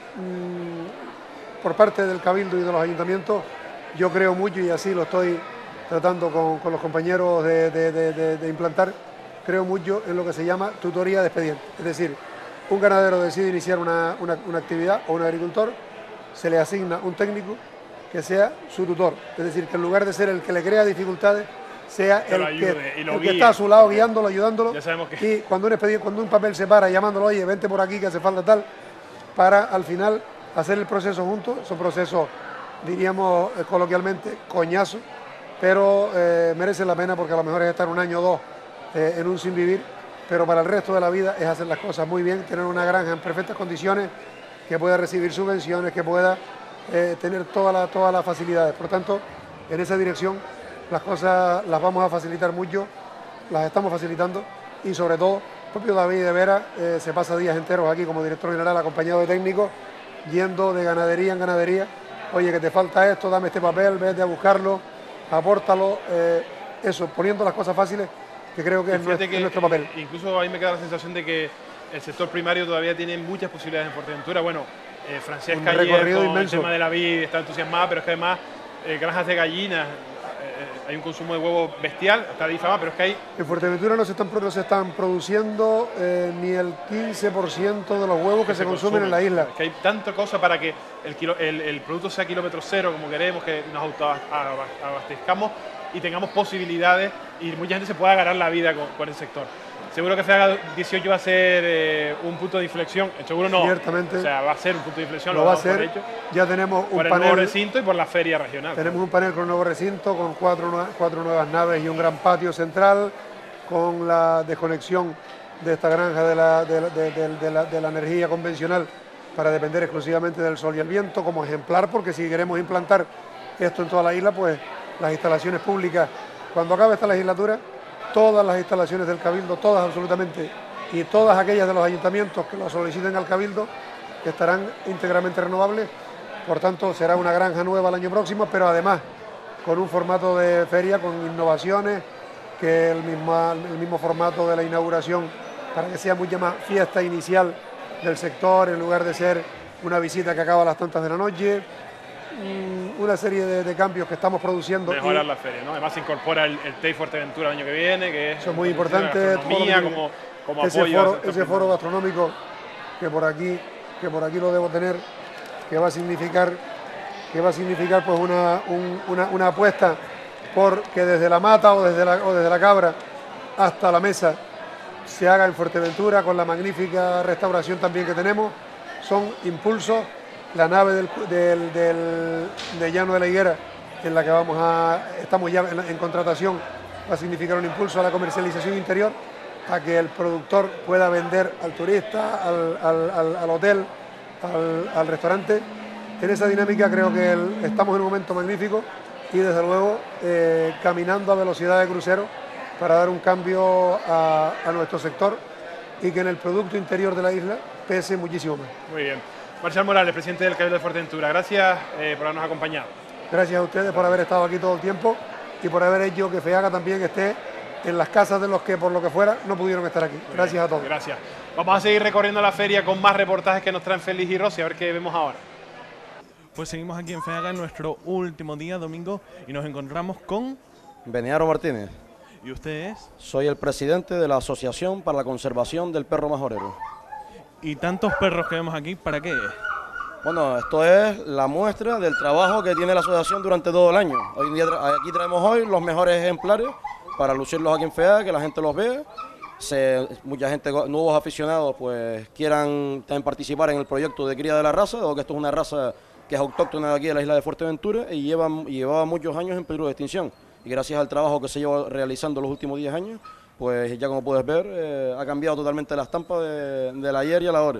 por parte del Cabildo y de los ayuntamientos, yo creo mucho, y así lo estoy tratando con los compañeros de implantar, creo mucho en lo que se llama tutoría de expediente. Es decir, un ganadero decide iniciar una actividad, o un agricultor, se le asigna un técnico que sea su tutor. Es decir, que en lugar de ser el que le crea dificultades, sea el que está a su lado guiándolo, ayudándolo. Ya sabemos que... Y cuando un papel se para llamándolo, oye, vente por aquí que hace falta tal, para al final hacer el proceso juntos. Es un proceso, diríamos coloquialmente, coñazo, pero merece la pena, porque a lo mejor es estar 1 año o 2 en un sin vivir, pero para el resto de la vida es hacer las cosas muy bien, tener una granja en perfectas condiciones, que pueda recibir subvenciones, que pueda tener todas las facilidades. Por tanto, en esa dirección las cosas las vamos a facilitar mucho, las estamos facilitando, y sobre todo, el propio David de Vera se pasa días enteros aquí como director general acompañado de técnicos, yendo de ganadería en ganadería. Oye, que te falta esto, dame este papel, vete a buscarlo, apórtalo, eso, poniendo las cosas fáciles, que creo que es nuestro papel. Incluso a mí me queda la sensación de que el sector primario todavía tiene muchas posibilidades en Fuerteventura. Bueno, Francesca ayer con el tema de la vid está entusiasmada, pero es que además granjas de gallinas, hay un consumo de huevos bestial, está difamado, pero es que hay... En Fuerteventura no se están produciendo ni el 15% de los huevos que se consumen en la isla. Es que hay tanta cosa para que el producto sea kilómetro cero, como queremos, que nos autoabastezcamos y tengamos posibilidades, y mucha gente se pueda ganar la vida con el sector. Seguro que FEAGA 18 va a ser un punto de inflexión, seguro no, ciertamente, o sea, va a ser un punto de inflexión, lo va a ser. Ya tenemos un panel por el nuevo recinto y por la feria regional. Tenemos un panel con un nuevo recinto, con cuatro nuevas naves y un gran patio central, con la desconexión de esta granja de la energía convencional para depender exclusivamente del sol y el viento, como ejemplar, porque si queremos implantar esto en toda la isla, pues las instalaciones públicas, cuando acabe esta legislatura, todas las instalaciones del Cabildo, todas absolutamente, y todas aquellas de los ayuntamientos que lo soliciten al Cabildo, estarán íntegramente renovables. Por tanto, será una granja nueva el año próximo, pero además con un formato de feria, con innovaciones, que el mismo formato de la inauguración, para que sea mucha más fiesta inicial del sector, en lugar de ser una visita que acaba a las tantas de la noche. Una serie de cambios que estamos produciendo. Mejorar la feria, ¿no? Además se incorpora el TEI Fuerteventura el año que viene, que es muy importante, como ese apoyo ese foro gastronómico que por aquí lo debo tener, que va a significar pues una apuesta por que desde la mata o desde la cabra hasta la mesa se haga en Fuerteventura, con la magnífica restauración también que tenemos. Son impulsos. La nave de Llano de la Higuera, en la que estamos ya en contratación, va a significar un impulso a la comercialización interior, a que el productor pueda vender al turista, al hotel, al restaurante. En esa dinámica creo que estamos en un momento magnífico, y desde luego caminando a velocidad de crucero para dar un cambio a nuestro sector, y que en el Producto Interior de la isla pese muchísimo más. Muy bien. Marcial Morales, presidente del Cabildo de Fuerteventura, gracias por habernos acompañado. Gracias a ustedes por haber estado aquí todo el tiempo y por haber hecho que FEAGA también esté en las casas de los que por lo que fuera no pudieron estar aquí. Gracias a todos. Gracias. Vamos a seguir recorriendo la feria con más reportajes que nos traen Félix y Rosy, a ver qué vemos ahora. Pues seguimos aquí en FEAGA en nuestro último día, domingo, y nos encontramos con... Beniaro Martínez. ¿Y usted es? Soy el presidente de la Asociación para la Conservación del Perro Majorero. ¿Y tantos perros que vemos aquí, para qué es? Bueno, esto es la muestra del trabajo que tiene la asociación durante todo el año. Hoy en día aquí traemos hoy los mejores ejemplares para lucirlos aquí en FEAGA, que la gente los vea. Mucha gente, nuevos aficionados, pues quieran también participar en el proyecto de cría de la raza, dado que esto es una raza que es autóctona de aquí de la isla de Fuerteventura y llevaba muchos años en peligro de extinción. Y gracias al trabajo que se lleva realizando los últimos 10 años, pues ya como puedes ver, ha cambiado totalmente la estampa del ayer y a la hora.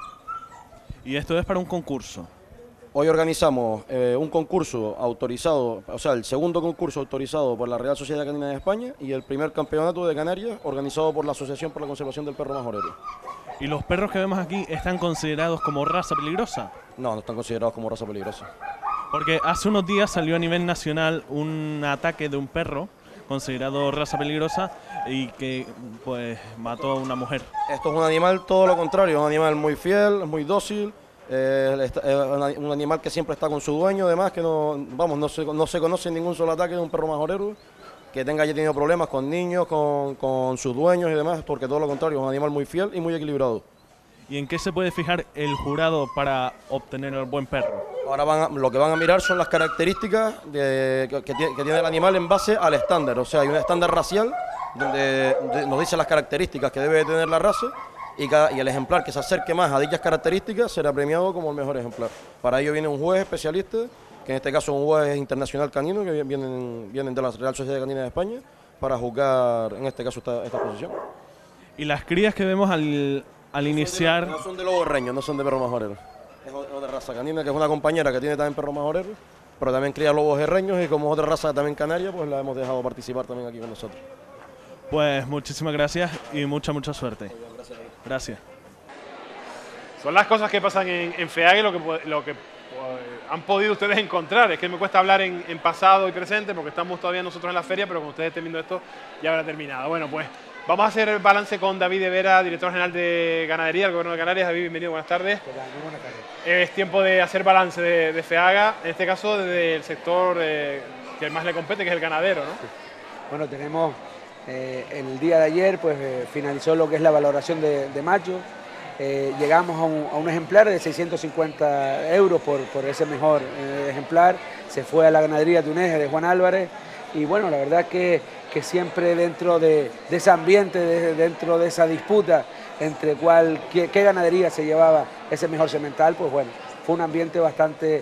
¿Y esto es para un concurso? Hoy organizamos un concurso autorizado, o sea, el segundo concurso autorizado por la Real Sociedad Canina de España y el primer campeonato de Canarias organizado por la Asociación por la Conservación del Perro Majorero. ¿Y los perros que vemos aquí están considerados como raza peligrosa? No, no están considerados como raza peligrosa. Porque hace unos días salió a nivel nacional un ataque de un perro considerado raza peligrosa y que pues mató a una mujer. Esto es un animal todo lo contrario, es un animal muy fiel, muy dócil, un animal que siempre está con su dueño, además que no se conoce ningún solo ataque de un perro majorero que haya tenido problemas con niños, con sus dueños y demás, porque todo lo contrario, es un animal muy fiel y muy equilibrado. ¿Y en qué se puede fijar el jurado para obtener el buen perro? Ahora lo que van a mirar son las características que tiene el animal en base al estándar. O sea, hay un estándar racial donde nos dice las características que debe tener la raza y el ejemplar que se acerque más a dichas características será premiado como el mejor ejemplar. Para ello viene un juez especialista, que en este caso es un juez internacional canino, que vienen de la Real Sociedad Canina de España, para juzgar en este caso esta posición. ¿Y las crías que vemos al iniciar? No son de lobo reño, no son de perro majorero. Es otra raza canina, que es una compañera que tiene también perro majorero, pero también cría lobos herreños y como es otra raza también canaria, pues la hemos dejado participar también aquí con nosotros. Pues muchísimas gracias y mucha suerte. Gracias. Son las cosas que pasan en FEAGA y lo que han podido ustedes encontrar. Es que me cuesta hablar en pasado y presente porque estamos todavía nosotros en la feria, pero cuando ustedes estén viendo esto ya habrá terminado. Bueno, pues vamos a hacer el balance con David de Vera, director general de Ganadería del Gobierno de Canarias. David, bienvenido, buenas tardes. Muy buenas tardes. Es tiempo de hacer balance de FEAGA, en este caso desde el sector que más le compete, que es el ganadero, ¿no? Sí. Bueno, tenemos en el día de ayer, pues finalizó lo que es la valoración de macho. Llegamos a un ejemplar de 650 euros por ese mejor ejemplar. Se fue a la ganadería Tuneje de Juan Álvarez y bueno, la verdad que siempre dentro de ese ambiente, dentro de esa disputa entre qué ganadería se llevaba ese mejor semental, pues bueno, fue un ambiente bastante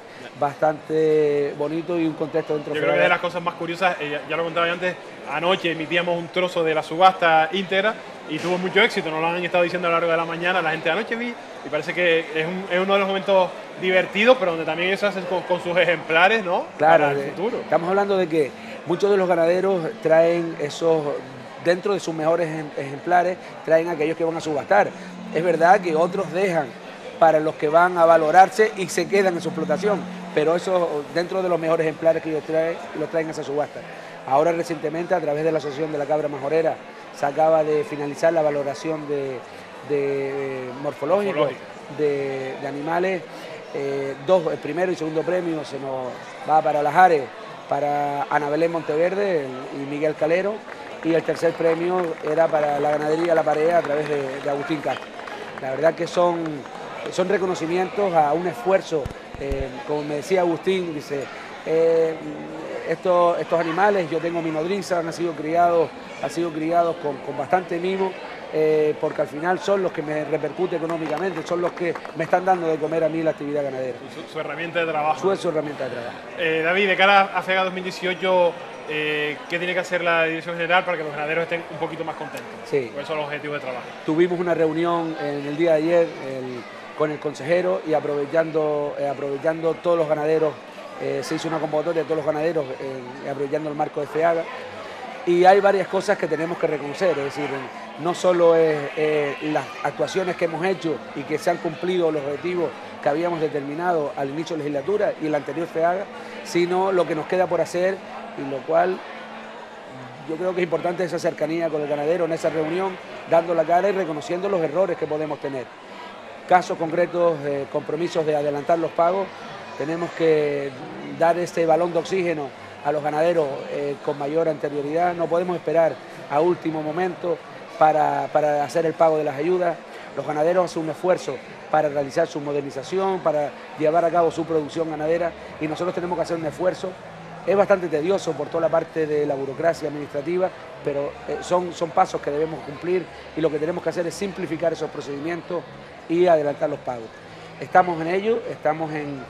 bonito y un contexto dentro de... Yo creo que de las cosas más curiosas, ya lo contaba yo antes, anoche emitíamos un trozo de la subasta íntegra y tuvo mucho éxito, nos lo han estado diciendo a lo largo de la mañana, la gente anoche vi y parece que es uno de los momentos divertidos, pero donde también eso hacen con sus ejemplares, ¿no? Claro, para el futuro. Estamos hablando de que muchos de los ganaderos traen esos, dentro de sus mejores ejemplares, traen aquellos que van a subastar. Es verdad que otros dejan para los que van a valorarse y se quedan en su explotación, pero eso dentro de los mejores ejemplares que ellos los traen a esa subasta. Ahora recientemente a través de la Asociación de la Cabra Majorera se acaba de finalizar la valoración de morfológico de animales. El primero y segundo premio se nos va para las Ares, para Ana Belén Monteverde y Miguel Calero, y el tercer premio era para la ganadería La Parea a través de Agustín Castro. La verdad que son reconocimientos a un esfuerzo, como me decía Agustín, dice, estos animales, yo tengo mi nodriza, han sido criados con bastante mimo, porque al final son los que me repercute económicamente, son los que me están dando de comer a mí la actividad ganadera. Su herramienta de trabajo. Su herramienta de trabajo. David, de cara a FEAGA 2018, ¿qué tiene que hacer la Dirección General para que los ganaderos estén un poquito más contentos? Sí. ¿Cuáles son los objetivos de trabajo? Tuvimos una reunión en el día de ayer con el consejero y aprovechando todos los ganaderos, se hizo una convocatoria de todos los ganaderos aprovechando el marco de FEAGA. Y hay varias cosas que tenemos que reconocer, es decir, no solo las actuaciones que hemos hecho y que se han cumplido los objetivos que habíamos determinado al inicio de la legislatura y la anterior FEAGA, sino lo que nos queda por hacer y lo cual yo creo que es importante esa cercanía con el ganadero en esa reunión, dando la cara y reconociendo los errores que podemos tener. Casos concretos, compromisos de adelantar los pagos, tenemos que dar este balón de oxígeno a los ganaderos con mayor anterioridad, no podemos esperar a último momento para hacer el pago de las ayudas. Los ganaderos hacen un esfuerzo para realizar su modernización, para llevar a cabo su producción ganadera y nosotros tenemos que hacer un esfuerzo. Es bastante tedioso por toda la parte de la burocracia administrativa, pero son pasos que debemos cumplir y lo que tenemos que hacer es simplificar esos procedimientos y adelantar los pagos. Estamos en ello, estamos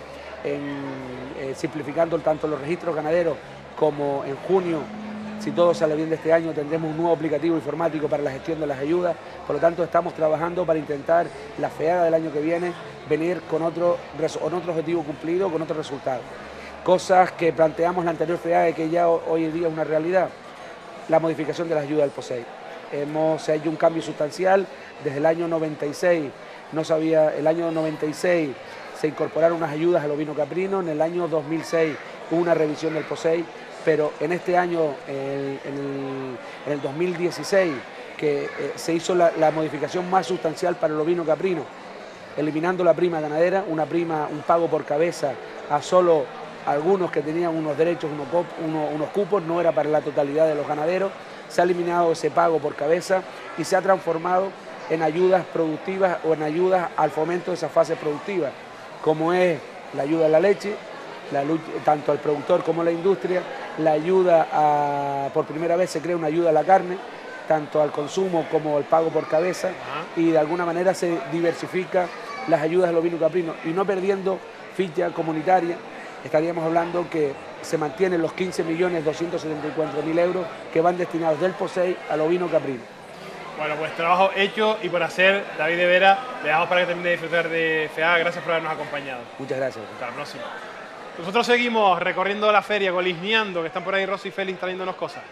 simplificando tanto los registros ganaderos como en junio, si todo sale bien de este año, tendremos un nuevo aplicativo informático para la gestión de las ayudas. Por lo tanto, estamos trabajando para intentar la FEAGA del año que viene venir con otro objetivo cumplido, con otro resultado. Cosas que planteamos la anterior FEAGA y que ya hoy en día es una realidad, la modificación de las ayudas del POSEI. Se ha hecho un cambio sustancial desde el año 96, el año 96 se incorporaron unas ayudas al ovino caprino, en el año 2006 hubo una revisión del POSEI, pero en este año, en el 2016, que se hizo la modificación más sustancial para el ovino caprino, eliminando la prima ganadera, un pago por cabeza a solo algunos que tenían unos derechos, unos cupos, no era para la totalidad de los ganaderos. Se ha eliminado ese pago por cabeza y se ha transformado en ayudas productivas o en ayudas al fomento de esas fases productivas, como es la ayuda a la leche, tanto al productor como a la industria, la ayuda por primera vez se crea una ayuda a la carne, tanto al consumo como el pago por cabeza, y de alguna manera se diversifica las ayudas al ovino caprino y no perdiendo ficha comunitaria. Estaríamos hablando que se mantienen los 15.274.000 euros que van destinados del POSEI al ovino caprino. Bueno, pues trabajo hecho y por hacer. David de Vera, le dejamos para que termine de disfrutar de FEAGA. Gracias por habernos acompañado. Muchas gracias. Hasta la próxima. Nosotros seguimos recorriendo la feria, golisneando, que están por ahí Rosy y Félix trayéndonos cosas.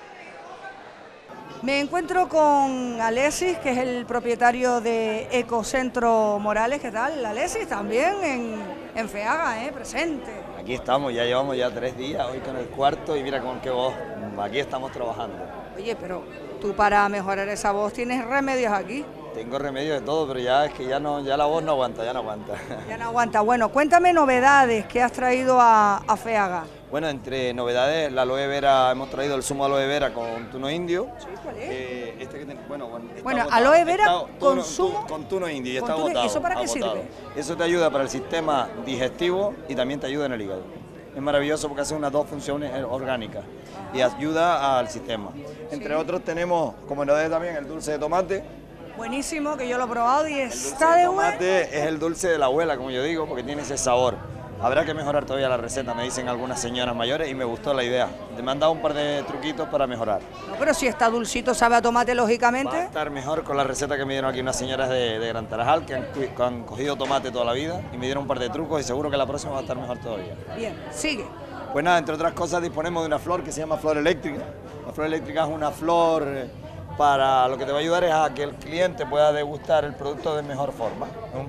Me encuentro con Alexis, que es el propietario de Ecocentro Morales. ¿Qué tal, Alexis? También en FEAGA, presente. Aquí estamos, ya llevamos 3 días, hoy con el cuarto y mira con qué voz, aquí estamos trabajando. Oye, pero tú para mejorar esa voz tienes remedios aquí. Tengo remedios de todo, pero ya es que ya la voz no aguanta, ya no aguanta. Ya no aguanta. Bueno, cuéntame novedades que has traído a FEAGA. Bueno, entre novedades, la aloe vera, hemos traído el zumo de aloe vera con tuno indio. Sí, ¿cuál es? Bueno, aloe vera con zumo. Con tuno indio, y está agotado. ¿Eso para qué sirve? Eso te ayuda para el sistema digestivo y también te ayuda en el hígado. Es maravilloso porque hace unas 2 funciones orgánicas y ayuda al sistema. Entre otros tenemos como novedad también el dulce de tomate. Buenísimo, que yo lo he probado y está de bueno. El tomate es el dulce de la abuela, como yo digo, porque tiene ese sabor. Habrá que mejorar todavía la receta, me dicen algunas señoras mayores, y me gustó la idea. Me han dado un par de truquitos para mejorar. No, pero si está dulcito, sabe a tomate, lógicamente. Va a estar mejor con la receta que me dieron aquí unas señoras de Gran Tarajal, que han cogido tomate toda la vida, y me dieron un par de trucos, y seguro que la próxima va a estar mejor todavía. Bien, sigue. Pues nada, entre otras cosas disponemos de una flor que se llama flor eléctrica. La flor eléctrica es una flor para lo que te va a ayudar es a que el cliente pueda degustar el producto de mejor forma.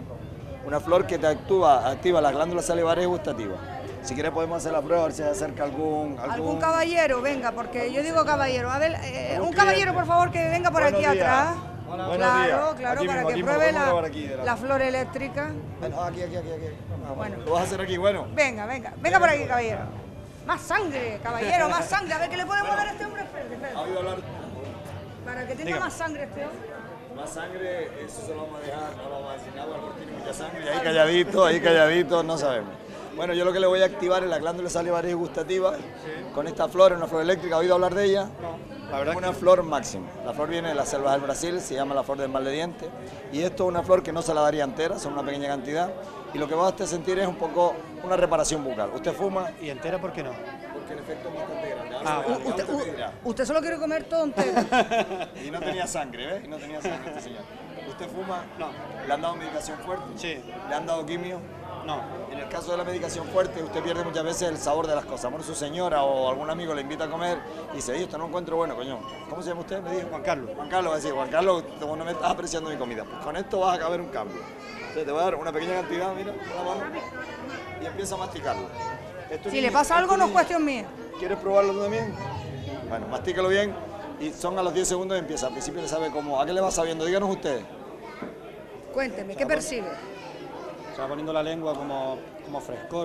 Una flor que te activa las glándulas salivarias y gustativas. Si quieres podemos hacer la prueba, a ver si se acerca algún caballero, venga, porque yo digo caballero. A ver, un caballero, por favor, que venga por aquí atrás. Claro, aquí para mismo, que pruebe la la flor eléctrica. Aquí. Bueno. ¿Lo vas a hacer aquí, bueno? Venga por aquí, caballero. Más sangre, caballero, más sangre. A ver, ¿qué le podemos dar a este hombre? Espérate. ¿Ha oído hablar? Para que tenga más sangre este hombre. Más sangre, eso se lo vamos a dejar, no lo vamos a decir nada, porque tiene mucha sangre. Y ahí calladito, no sabemos. Bueno, yo lo que le voy a activar es la glándula salivaria y gustativa con esta flor, una flor eléctrica. ¿Ha oído hablar de ella? No. La verdad es una flor máxima. La flor viene de las selvas del Brasil, se llama la flor del mal de diente. Y esto es una flor que no se la daría entera, son una pequeña cantidad. Y lo que va a usted sentir es un poco una reparación bucal. ¿Usted fuma? ¿Y entera por qué no? Porque el efecto es bastante grande. Usted solo quiere comer todo entero. Y no tenía sangre, ¿ves? Y no tenía sangre este señor. ¿Usted fuma? No. ¿Le han dado medicación fuerte? Sí. ¿Le han dado quimio? No. En el caso de la medicación fuerte, usted pierde muchas veces el sabor de las cosas. Por su señora o algún amigo le invita a comer y dice, esto no encuentro bueno, coño. ¿Cómo se llama usted? Me dijo. Juan Carlos. Juan Carlos, va a decir, Juan Carlos, tú no me estás apreciando mi comida. Pues con esto vas a haber un cambio. Entonces te voy a dar una pequeña cantidad, mira, con la mano, y empieza a masticarlo. Si le pasa algo, no es cuestión mía. ¿Quieres probarlo tú también? Bueno, mastícalo bien Y son a los 10 segundos y empieza. Al principio le sabe como, ¿a qué le va sabiendo? Díganos ustedes. Cuénteme, ¿qué percibe? Se va poniendo la lengua como frescor,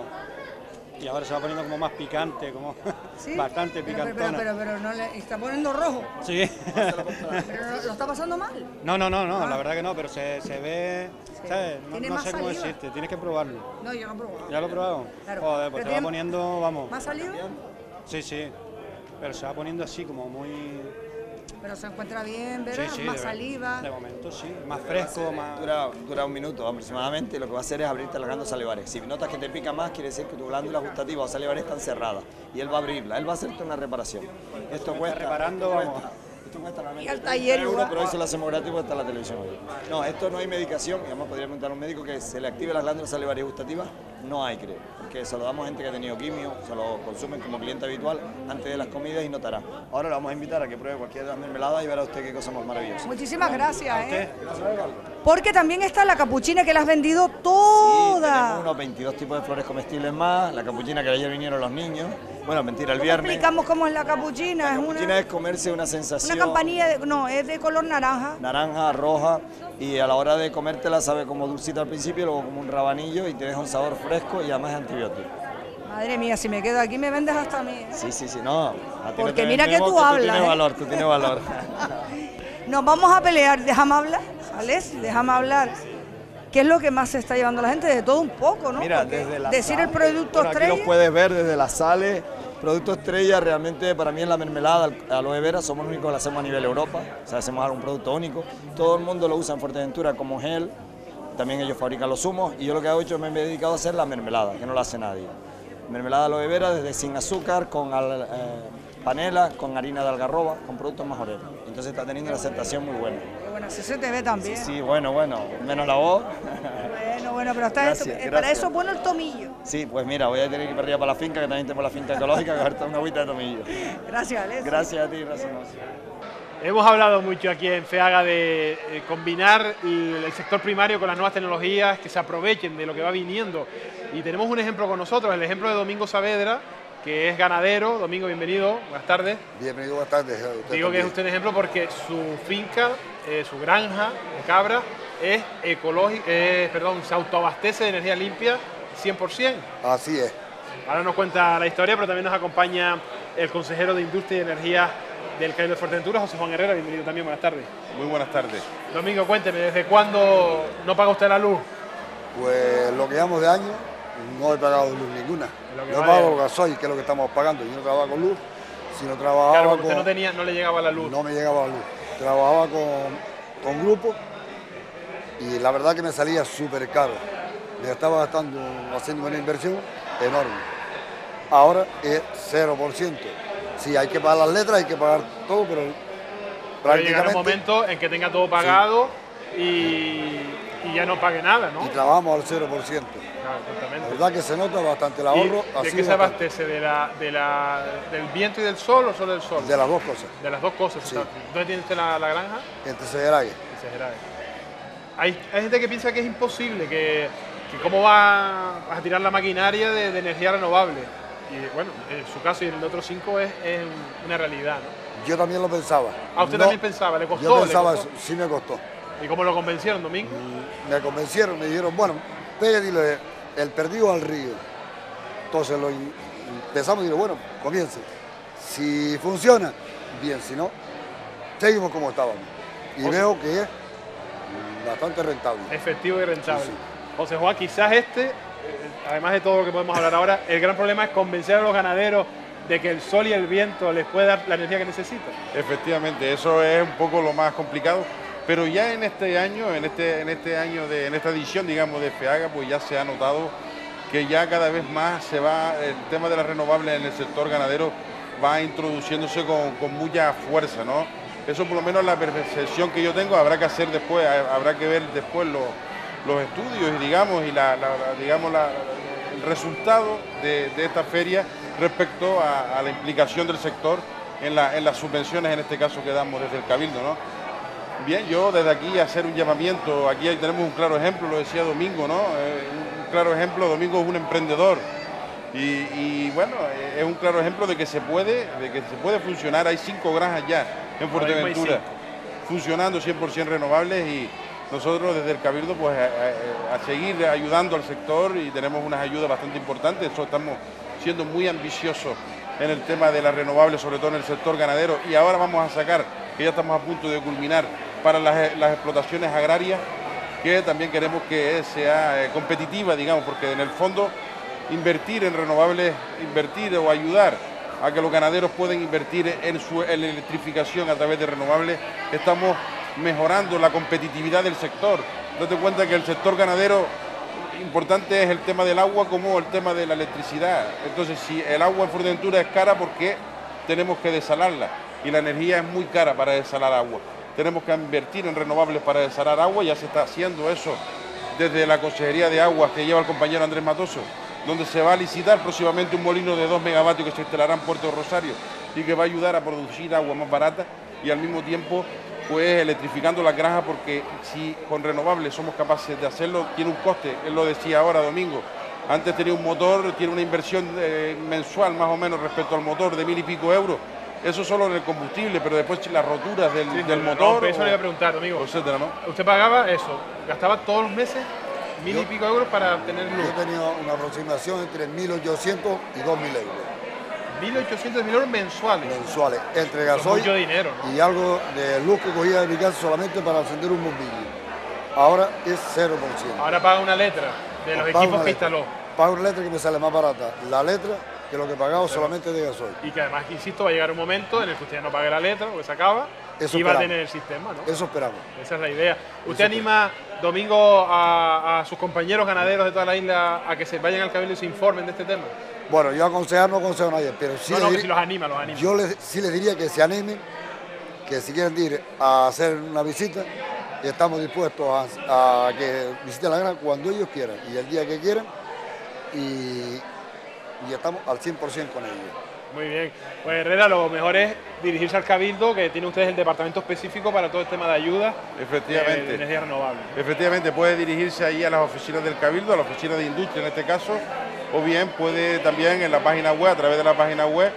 y ahora se va poniendo como más picante, como ¿Sí? bastante picantona. Pero no le está poniendo rojo. Sí. ¿Pero lo está pasando mal? No, la verdad que no, pero se ve, ¿sabes? No más sé cómo saliva? decirte, tienes que probarlo. No, yo no he probado. ¿Ya lo he probado? Claro. Joder, pues ¿Pero se va poniendo, vamos. ¿Más saliva? Sí, pero se va poniendo así como muy... Pero se encuentra bien, ¿verdad? Sí, Más saliva. De momento sí, más fresco, más... Dura un minuto aproximadamente y lo que va a hacer es abrirte las glándulas salivares. Si notas que te pica más, quiere decir que tu glándula gustativa o salivares están cerradas y él va a abrirla, él va a hacerte una reparación. Esto cuesta... reparando, vamos. Esto cuesta realmente Y al taller 30 euros, igual. pero hoy se lo hacemos gratis porque está en la televisión hoy. No, esto no hay medicación, y además podría preguntar a un médico que se le active las glándulas salivarias gustativas, no hay, creo, porque se lo damos a gente que ha tenido quimio, se lo consumen como cliente habitual antes de las comidas y notará. Ahora le vamos a invitar a que pruebe cualquiera de las mermeladas y verá usted qué cosa más maravillosa. Muchísimas gracias, Gracias, Osvaldo. Porque también está la capuchina que la has vendido toda. Tenemos unos 22 tipos de flores comestibles más, la capuchina que ayer vinieron los niños, bueno, mentira, el ¿Cómo viernes. explicamos cómo es la capuchina? La capuchina es comerse una sensación... Una campanilla, no, es de color naranja. Naranja, roja, y a la hora de comértela sabe como dulcita al principio, luego como un rabanillo y te deja un sabor fresco y además es antibiótico. Madre mía, si me quedo aquí me vendes hasta a mí. Sí, no. A ti Porque no te mira que vendemos, tú hablas, Tú tienes valor, tú tienes valor. Nos vamos a pelear, déjame hablar, ¿sales? Déjame hablar. ¿Qué es lo que más se está llevando la gente? De todo un poco, ¿no? Mira, Porque desde la decir sal, el producto bueno, aquí estrella. lo puedes ver desde las sales. Producto estrella realmente para mí es la mermelada aloe vera, somos los únicos que la hacemos a nivel Europa, o sea, hacemos algún producto único. Todo el mundo lo usa en Fuerteventura como gel, también ellos fabrican los zumos y yo lo que hago hecho me he dedicado a hacer la mermelada, que no la hace nadie. Mermelada aloe vera desde sin azúcar, con panela, con harina de algarroba, con productos majoreros. Entonces está teniendo una aceptación muy buena. Bueno, así se te ve también. Sí, bueno, menos la voz. Bueno, pero está Gracias, para gracias. eso es bueno el tomillo. Sí, pues mira, voy a tener que ir para arriba para la finca, que también tenemos la finca ecológica, que ahorita una agüita de tomillo. Gracias, Alex. Gracias a ti, gracias. Hemos hablado mucho aquí en FEAGA de combinar el sector primario con las nuevas tecnologías, que se aprovechen de lo que va viniendo. Y tenemos un ejemplo con nosotros, el ejemplo de Domingo Saavedra, que es ganadero. Domingo, bienvenido, buenas tardes. Bienvenido, buenas tardes. Digo que es usted un ejemplo porque su finca, su granja de cabra, es ecológica, se autoabastece de energía limpia 100%. Así es. Ahora nos cuenta la historia, pero también nos acompaña el consejero de Industria y Energía del Cabildo de Fuerteventura, José Juan Herrera. Bienvenido también, buenas tardes. Muy buenas tardes. Domingo, cuénteme, ¿desde cuándo no paga usted la luz? Pues lo que llevamos de año, no he pagado luz ninguna. No he pagado gasoil, que es lo que estamos pagando. Yo no trabajaba con luz, sino trabajaba claro, con... usted no le llegaba la luz. No me llegaba la luz. Trabajaba con grupos y la verdad que me salía súper caro. Me estaba haciendo una inversión enorme. Ahora es 0%. Sí, hay que pagar las letras, hay que pagar todo, pero prácticamente... llegará un momento en que tenga todo pagado y ya no pague nada, ¿no? Y trabajamos al 0%. Claro, exactamente. La verdad que se nota bastante el ahorro. ¿De qué se abastece? ¿Del viento y del sol o solo del sol? De las dos cosas. De las dos cosas. Sí. ¿Dónde tiene usted la granja? En Tejerague. Hay gente que piensa que es imposible, que cómo va a tirar la maquinaria de energía renovable. Y bueno, en su caso y en el otro 5 es una realidad, ¿no? Yo también lo pensaba. ¿Usted también pensaba? ¿Le costó? Yo pensaba eso, sí me costó. ¿Y cómo lo convencieron, Domingo? Me convencieron, me dijeron, bueno, pégale el perdido al río. Entonces lo empezamos y digo, bueno, comience. Si funciona, bien, si no, seguimos como estábamos. Y veo que es bastante rentable. Efectivo y rentable. Sí. José Juan, quizás además de todo lo que podemos hablar ahora, el gran problema es convencer a los ganaderos de que el sol y el viento les puede dar la energía que necesitan. Efectivamente, eso es un poco lo más complicado, pero ya en este año, en esta edición, digamos, de FEAGA, pues ya se ha notado que ya cada vez más el tema de las renovables en el sector ganadero va introduciéndose con mucha fuerza, ¿no? Eso por lo menos es la percepción que yo tengo. Habrá que hacer después, habrá que ver después los estudios y digamos el resultado de esta feria respecto a la implicación del sector en las subvenciones, en este caso que damos desde el Cabildo, ¿no? Bien, yo desde aquí hacer un llamamiento, aquí tenemos un claro ejemplo, lo decía Domingo, ¿no? Un claro ejemplo, Domingo es un emprendedor Y bueno, es un claro ejemplo de que se puede funcionar. Hay 5 granjas ya en Fuerteventura funcionando 100% renovables, y nosotros desde el Cabildo pues a seguir ayudando al sector, y tenemos unas ayudas bastante importantes. Eso, estamos siendo muy ambiciosos en el tema de las renovables, sobre todo en el sector ganadero, y ahora vamos a sacar, que ya estamos a punto de culminar, para las explotaciones agrarias, que también queremos que sea competitiva, digamos, porque en el fondo invertir en renovables, invertir o ayudar a que los ganaderos puedan invertir en electrificación a través de renovables, estamos mejorando la competitividad del sector. Date cuenta que el sector ganadero, importante es el tema del agua como el tema de la electricidad. Entonces, si el agua en Fuerteventura es cara, ¿por qué tenemos que desalarla? Y la energía es muy cara para desalar agua. Tenemos que invertir en renovables para desalar agua. Ya se está haciendo eso desde la Consejería de Aguas que lleva el compañero Andrés Matoso, donde se va a licitar próximamente un molino de 2 megavatios que se instalará en Puerto Rosario y que va a ayudar a producir agua más barata, y al mismo tiempo pues electrificando las granjas, porque si con renovables somos capaces de hacerlo, tiene un coste. Él lo decía ahora, Domingo, antes tenía un motor, tiene una inversión mensual más o menos respecto al motor de 1000 y pico euros. Eso solo en el combustible, pero después las roturas del motor. Eso le iba a preguntar, Domingo. Etcétera, ¿no? ¿Usted pagaba eso? ¿Gastaba todos los meses 1000 y pico euros para tener luz? Yo tenía una aproximación entre 1.800 y 2.000 euros. 1.800 euros mensuales. Mensuales, entre Eso es gasoil mucho dinero, ¿no? y algo de luz que cogía de mi casa solamente para encender un bombillo. Ahora es 0%. Ahora paga una letra de los Pago equipos una que letra. instaló. Pago una letra que me sale más barata la letra que lo que pagaba solamente de gasoil. Y que además, insisto, va a llegar un momento en el que usted ya no pague la letra, porque se acaba, Eso y va a esperamos. tener el sistema, ¿no? Eso esperamos. Esa es la idea. ¿Usted anima, Domingo, a sus compañeros ganaderos de toda la isla a que se vayan al Cabildo y se informen de este tema? Bueno, yo aconsejar no aconsejo a nadie, pero sí No, les que diría- si los anima, los anima. Yo sí les diría que se animen, que si quieren ir a hacer una visita, estamos dispuestos a que visiten la granja cuando ellos quieran y el día que quieran, y estamos al 100% con ellos. Muy bien. Pues Herrera, lo mejor es dirigirse al Cabildo, que tiene ustedes el departamento específico para todo el tema de ayuda. Efectivamente. De energía renovable. Efectivamente, puede dirigirse ahí a las oficinas del Cabildo, a la oficina de industria en este caso, o bien puede también en la página web, a través de la página web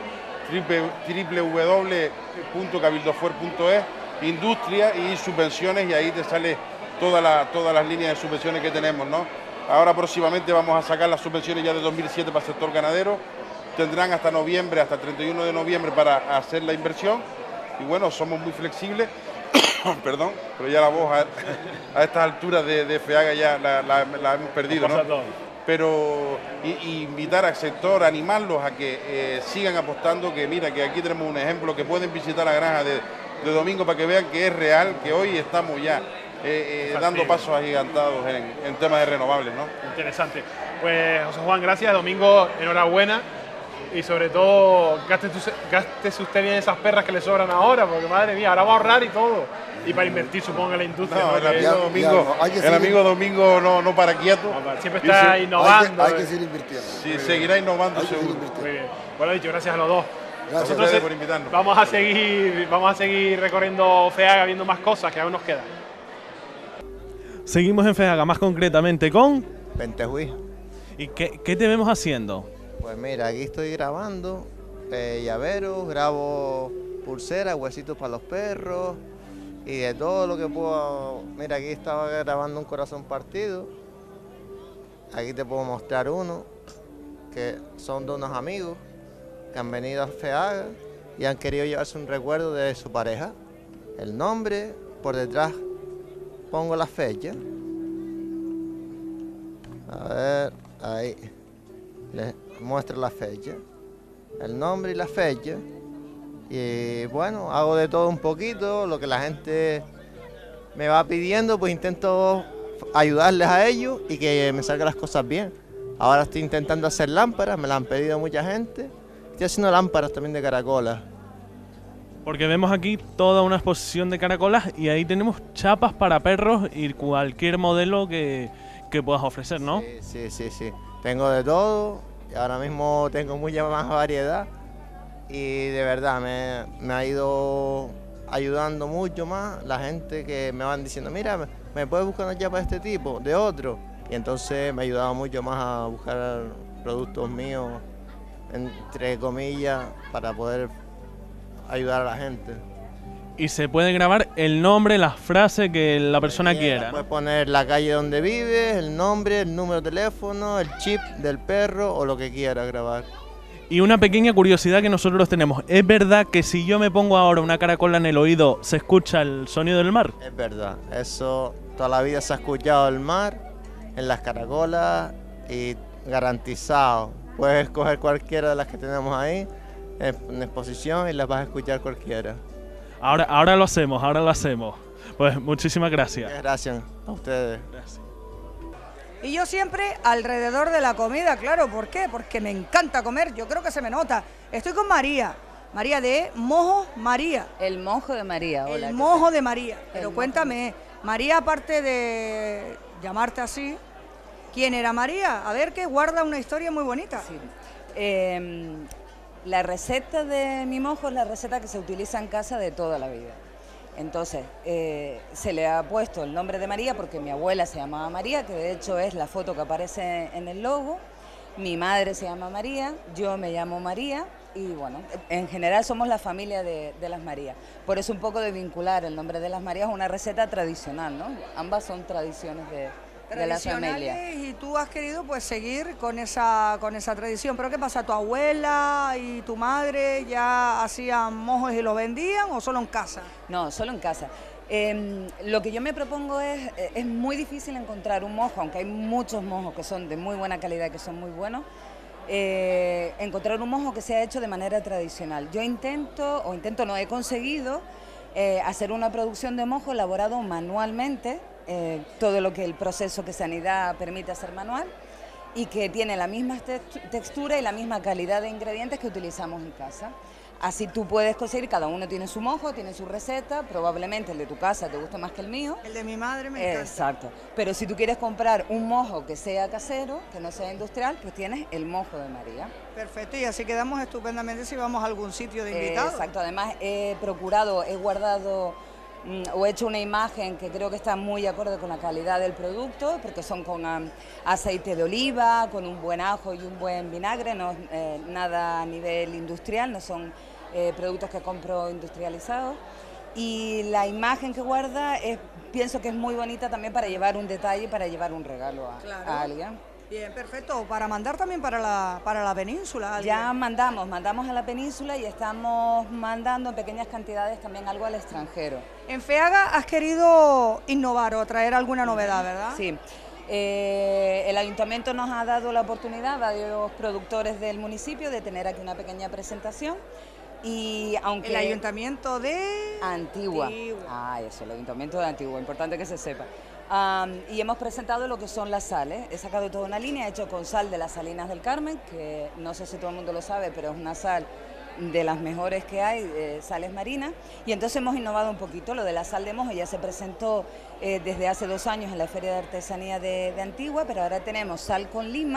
www.cabildofuer.es, industria y subvenciones, y ahí te sale todas las líneas de subvenciones que tenemos, ¿no? Ahora próximamente vamos a sacar las subvenciones ya de 2007 para el sector ganadero. Tendrán hasta noviembre, hasta el 31 de noviembre para hacer la inversión. Y bueno, somos muy flexibles. Perdón, pero ya la voz a estas alturas de FEAGA ya la hemos perdido, ¿no? Pero invitar al sector, animarlos a que sigan apostando, que mira, que aquí tenemos un ejemplo, que pueden visitar la granja de Domingo para que vean que es real, que hoy estamos ya dando pasos agigantados en temas de renovables, ¿no? Interesante. Pues José Juan, gracias. Domingo, enhorabuena. Y sobre todo, gástese usted bien esas perras que le sobran ahora, porque madre mía, ahora va a ahorrar y todo. Y para invertir, supongo, en la industria. No, ¿no? el amigo Domingo no para quieto. Siempre está innovando. Hay que seguir invirtiendo. Sí, seguirá innovando seguro. Muy bien. Bueno, dicho, gracias a los dos. Gracias a ustedes por invitarnos. Vamos a seguir recorriendo FEAGA, viendo más cosas que aún nos quedan. Seguimos en FEAGA, más concretamente con... Pentejuí. ¿Y qué te vemos haciendo? Pues mira, aquí estoy grabando llaveros, grabo pulseras, huesitos para los perros y de todo lo que puedo. Mira, aquí estaba grabando un corazón partido. Aquí te puedo mostrar uno, que son de unos amigos que han venido a FEAGA y han querido llevarse un recuerdo de su pareja. El nombre, por detrás pongo la fecha. A ver, ahí. Les muestro la fecha, el nombre y la fecha. Y bueno, hago de todo un poquito, lo que la gente me va pidiendo, pues intento ayudarles a ellos y que me salgan las cosas bien. Ahora estoy intentando hacer lámparas, me las han pedido mucha gente. Estoy haciendo lámparas también de caracolas. Porque vemos aquí toda una exposición de caracolas y ahí tenemos chapas para perros y cualquier modelo que puedas ofrecer, ¿no? Sí. Tengo de todo y ahora mismo tengo mucha más variedad y de verdad me ha ido ayudando mucho más la gente que me van diciendo, mira, ¿me puedes buscar una chapa de este tipo, de otro? Y entonces me ha ayudado mucho más a buscar productos míos, entre comillas, para poder ayudar a la gente. Y se puede grabar el nombre, las frases que la persona quiera, ¿no? Puedes poner la calle donde vives, el nombre, el número de teléfono, el chip del perro o lo que quiera grabar. Y una pequeña curiosidad que nosotros tenemos. ¿Es verdad que si yo me pongo ahora una caracola en el oído, se escucha el sonido del mar? Es verdad, eso toda la vida se ha escuchado el mar en las caracolas y garantizado. Puedes escoger cualquiera de las que tenemos ahí en exposición y las vas a escuchar cualquiera. Ahora lo hacemos, ahora lo hacemos. Pues muchísimas gracias. Gracias a ustedes. Gracias. Y yo siempre alrededor de la comida, claro, ¿por qué? Porque me encanta comer, yo creo que se me nota. Estoy con María, María de Mojo María. El mojo de María, hola. El mojo de María. Pero cuéntame, María, aparte de llamarte así, ¿quién era María? A ver, que guarda una historia muy bonita. Sí. La receta de mi mojo es la receta que se utiliza en casa de toda la vida. Entonces, se le ha puesto el nombre de María porque mi abuela se llamaba María, que de hecho es la foto que aparece en el logo. Mi madre se llama María, yo me llamo María y bueno, en general somos la familia de las Marías. Por eso un poco de vincular el nombre de las Marías a una receta tradicional, ¿no? Ambas son tradiciones de la familia. Y tú has querido pues seguir con esa tradición. ¿Pero qué pasa? ¿Tu abuela y tu madre ya hacían mojos y los vendían o solo en casa? No, solo en casa. Lo que yo me propongo es muy difícil encontrar un mojo, aunque hay muchos mojos que son de muy buena calidad, que son muy buenos, encontrar un mojo que sea hecho de manera tradicional. Yo no he conseguido hacer una producción de mojo elaborado manualmente, todo lo que el proceso que Sanidad permite hacer manual y que tiene la misma textura y la misma calidad de ingredientes que utilizamos en casa. Así tú puedes conseguir, cada uno tiene su mojo, tiene su receta, probablemente el de tu casa te guste más que el mío. El de mi madre me encanta. Exacto, pero si tú quieres comprar un mojo que sea casero, que no sea industrial, pues tienes el mojo de María. Perfecto, y así quedamos estupendamente si vamos a algún sitio de invitados. Exacto, además he guardado o he hecho una imagen que creo que está muy acorde con la calidad del producto, porque son con aceite de oliva, con un buen ajo y un buen vinagre, no nada a nivel industrial, no son productos que compro industrializados. Y la imagen que guarda pienso que es muy bonita también para llevar un detalle, para llevar un regalo a alguien. Bien, perfecto. Para mandar también para la península. Ya mandamos a la península y estamos mandando en pequeñas cantidades también algo al extranjero. En FEAGA has querido innovar o traer alguna novedad, ¿verdad? Sí. El ayuntamiento nos ha dado la oportunidad, varios productores del municipio, de tener aquí una pequeña presentación. Y aunque el ayuntamiento de Antigua. Eso, el ayuntamiento de Antigua, importante que se sepa. Y hemos presentado lo que son las sales. He sacado toda una línea hecho con sal de las Salinas del Carmen, que no sé si todo el mundo lo sabe, pero es una sal de las mejores que hay, sales marinas. Y entonces hemos innovado un poquito. Lo de la sal de mojo ya se presentó desde hace 2 años en la Feria de Artesanía de Antigua, pero ahora tenemos sal con lima,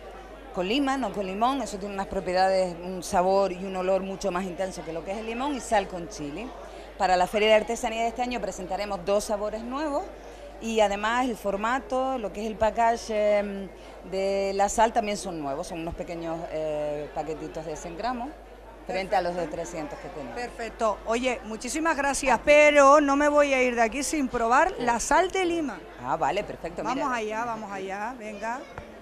no con limón. Eso tiene unas propiedades, un sabor y un olor mucho más intenso que lo que es el limón, y sal con chili. Para la Feria de Artesanía de este año presentaremos 2 sabores nuevos. Y además el formato, lo que es el package de la sal también son nuevos, son unos pequeños paquetitos de 100 gramos frente a los de 300 que tenemos. Perfecto. Oye, muchísimas gracias, pero no me voy a ir de aquí sin probar la sal de Lima. Vale, perfecto. Vamos allá, venga.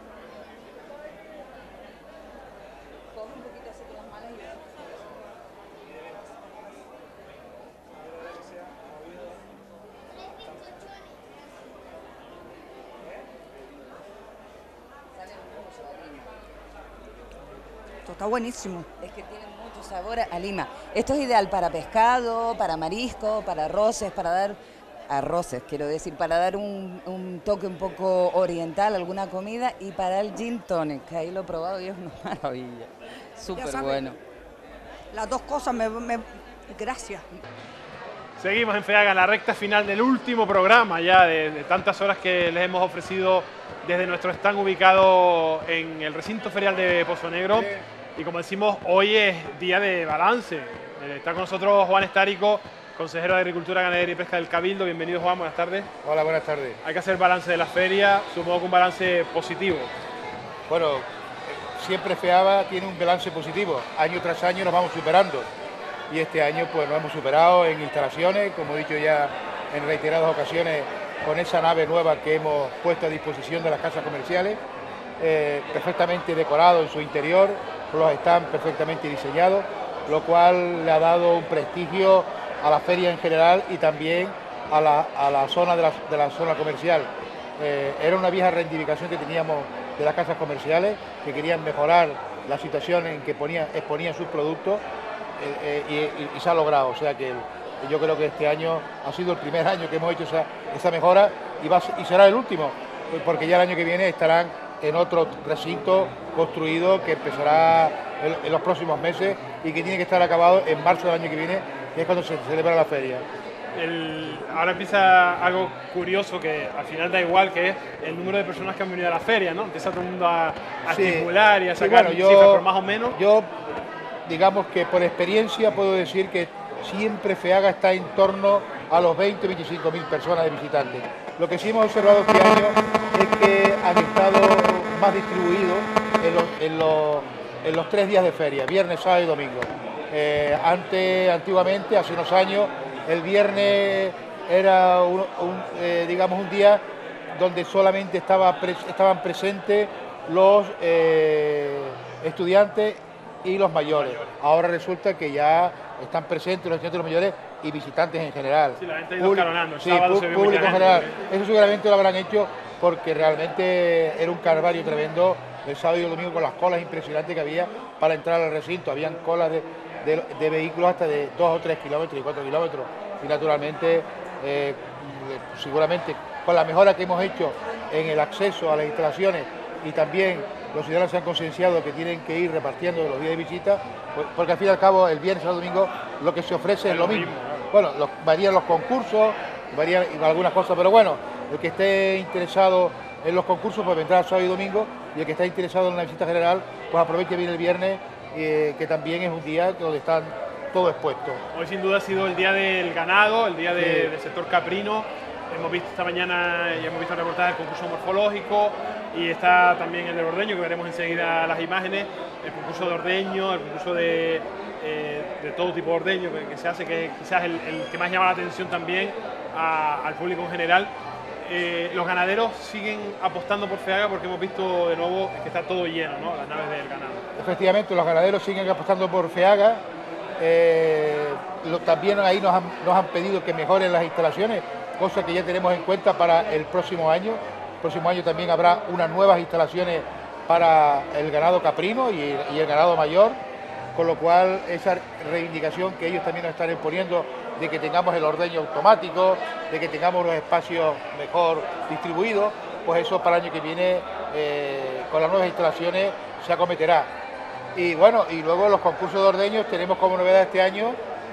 Está buenísimo. Es que tiene mucho sabor a lima. Esto es ideal para pescado, para marisco, para arroces, para dar un toque un poco oriental a alguna comida, y para el gin tonic, que ahí lo he probado y es una maravilla. Súper bueno. Las dos cosas, gracias. Seguimos en FEAGA, en la recta final del último programa ya de tantas horas que les hemos ofrecido desde nuestro stand ubicado en el recinto ferial de Pozo Negro. Y como decimos, hoy es día de balance. Está con nosotros Juan Estárico, consejero de Agricultura, Ganadería y Pesca del Cabildo. Bienvenido, Juan, buenas tardes. Hola, buenas tardes. Hay que hacer balance de la feria, supongo que un balance positivo. Bueno, siempre FEAGA tiene un balance positivo, año tras año nos vamos superando y este año pues nos hemos superado en instalaciones, como he dicho ya en reiteradas ocasiones, con esa nave nueva que hemos puesto a disposición de las casas comerciales, perfectamente decorado en su interior, los stands perfectamente diseñados, lo cual le ha dado un prestigio a la feria en general y también a la zona de la zona comercial. Era una vieja reivindicación que teníamos de las casas comerciales, que querían mejorar la situación en que exponían sus productos y se ha logrado. O sea que yo creo que este año ha sido el primer año que hemos hecho esa mejora y será el último, porque ya el año que viene estarán en otro recinto construido que empezará en los próximos meses y que tiene que estar acabado en marzo del año que viene, que es cuando se celebra la feria. Ahora empieza algo curioso que al final da igual, que es el número de personas que han venido a la feria, ¿no? Empieza todo el mundo a estimular y a sacar cifras, pero más o menos. Yo, digamos que por experiencia puedo decir que siempre FEAGA está en torno a los 20-25.000 personas de visitantes. Lo que sí hemos observado este año es que han estado más distribuidos en los 3 días de feria, viernes, sábado y domingo. Antiguamente, hace unos años, el viernes era digamos un día donde solamente estaban presentes los estudiantes y los mayores. Ahora resulta que ya están presentes los estudiantes y los mayores y visitantes en general. Sí, la gente ha ido escalonando. El sí, sábado se ve público en mucha general. gente. Eso seguramente lo habrán hecho porque realmente era un calvario tremendo el sábado y el domingo con las colas impresionantes que había para entrar al recinto. Habían colas de vehículos hasta de 2 o 3 kilómetros y 4 kilómetros. Y naturalmente, seguramente con la mejora que hemos hecho en el acceso a las instalaciones y también los ciudadanos se han concienciado que tienen que ir repartiendo los días de visita, porque al fin y al cabo el viernes y el domingo lo que se ofrece es lo mismo. Bueno, varían los concursos, varían algunas cosas, pero bueno, el que esté interesado en los concursos pues vendrá sábado y domingo, y el que está interesado en una visita general pues aproveche bien el viernes, que también es un día donde están todos expuestos. Hoy sin duda ha sido el día del ganado, el día del sector caprino. Hemos visto esta mañana y hemos visto el reportaje del concurso morfológico y está también el del ordeño, que veremos enseguida las imágenes, el concurso de ordeño, el concurso de todo tipo de ordeño que se hace, que quizás el que más llama la atención también al público en general. Los ganaderos siguen apostando por FEAGA porque hemos visto de nuevo que está todo lleno, ¿no? Las naves del ganado. Efectivamente, los ganaderos siguen apostando por FEAGA. También ahí nos han pedido que mejoren las instalaciones, cosa que ya tenemos en cuenta para el próximo año. El próximo año también habrá unas nuevas instalaciones para el ganado caprino y el ganado mayor, con lo cual esa reivindicación que ellos también nos están imponiendo de que tengamos el ordeño automático, de que tengamos los espacios mejor distribuidos, pues eso para el año que viene con las nuevas instalaciones se acometerá. Y bueno, y luego los concursos de ordeños tenemos como novedad este año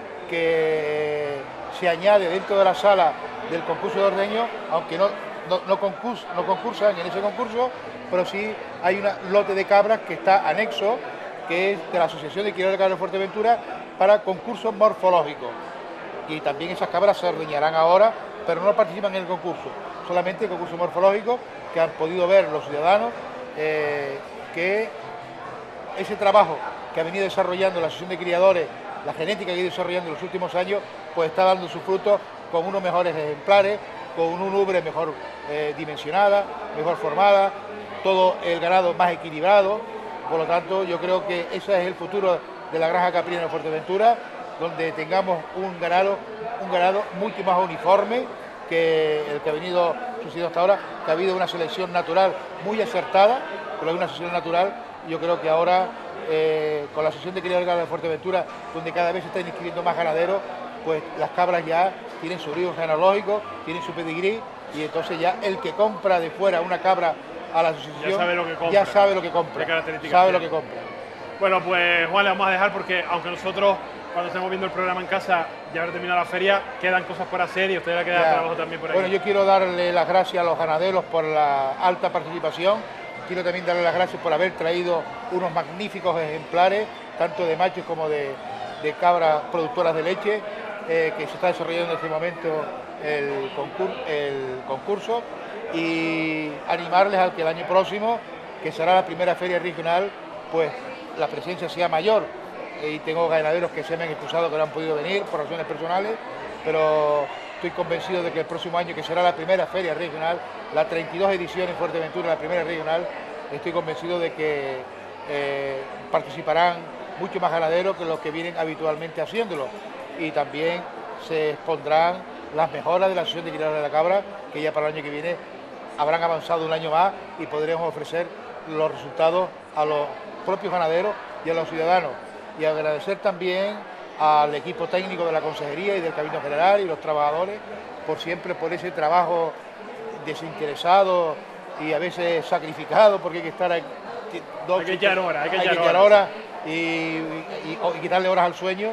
que se añade dentro de la sala del concurso de ordeño, aunque no concursan en ese concurso, pero sí hay un lote de cabras que está anexo, que es de la Asociación de Criadores de Cabras de Fuerteventura, para concursos morfológicos. Y también esas cabras se ordeñarán ahora, pero no participan en el concurso, solamente el concurso morfológico, que han podido ver los ciudadanos que ese trabajo que ha venido desarrollando la Asociación de Criadores, la genética que ha ido desarrollando en los últimos años, pues está dando sus frutos con unos mejores ejemplares, con un ubre mejor dimensionada, mejor formada, todo el ganado más equilibrado. Por lo tanto, yo creo que ese es el futuro de la granja caprina de Fuerteventura, donde tengamos un ganado mucho más uniforme que el que ha venido sucediendo hasta ahora, que ha habido una selección natural muy acertada, pero hay una selección natural. Yo creo que ahora, con la Asociación de Criadores de Fuerteventura, donde cada vez se están inscribiendo más ganaderos, pues las cabras ya tienen su origen genealógico, tienen su pedigrí, y entonces ya el que compra de fuera una cabra a la asociación ya sabe lo que compra. Ya sabe lo que compra. ¿Qué características sabe tiene? lo que compra. Bueno, pues Juan, le vamos a dejar porque aunque nosotros cuando estemos viendo el programa en casa ya habrá terminado la feria, quedan cosas por hacer y a usted le queda trabajo también por ahí. Bueno, yo quiero darle las gracias a los ganaderos por la alta participación. Quiero también darle las gracias por haber traído unos magníficos ejemplares, tanto de machos como de cabras productoras de leche, que se está desarrollando en este momento el concurso, y animarles a que el año próximo, que será la primera feria regional, pues la presencia sea mayor. Y tengo ganaderos que se me han excusado que no han podido venir por razones personales, pero estoy convencido de que el próximo año, que será la primera feria regional, la 32 edición en Fuerteventura, la primera regional, estoy convencido de que participarán mucho más ganaderos que los que vienen habitualmente haciéndolo. Y también se expondrán las mejoras de la Asociación de Criadores de la Cabra, que ya para el año que viene habrán avanzado un año más y podremos ofrecer los resultados a los propios ganaderos y a los ciudadanos. Y agradecer también al equipo técnico de la Consejería y del Cabildo General y los trabajadores por siempre, por ese trabajo desinteresado y a veces sacrificado, porque hay que estar hay que echar horas y quitarle horas al sueño.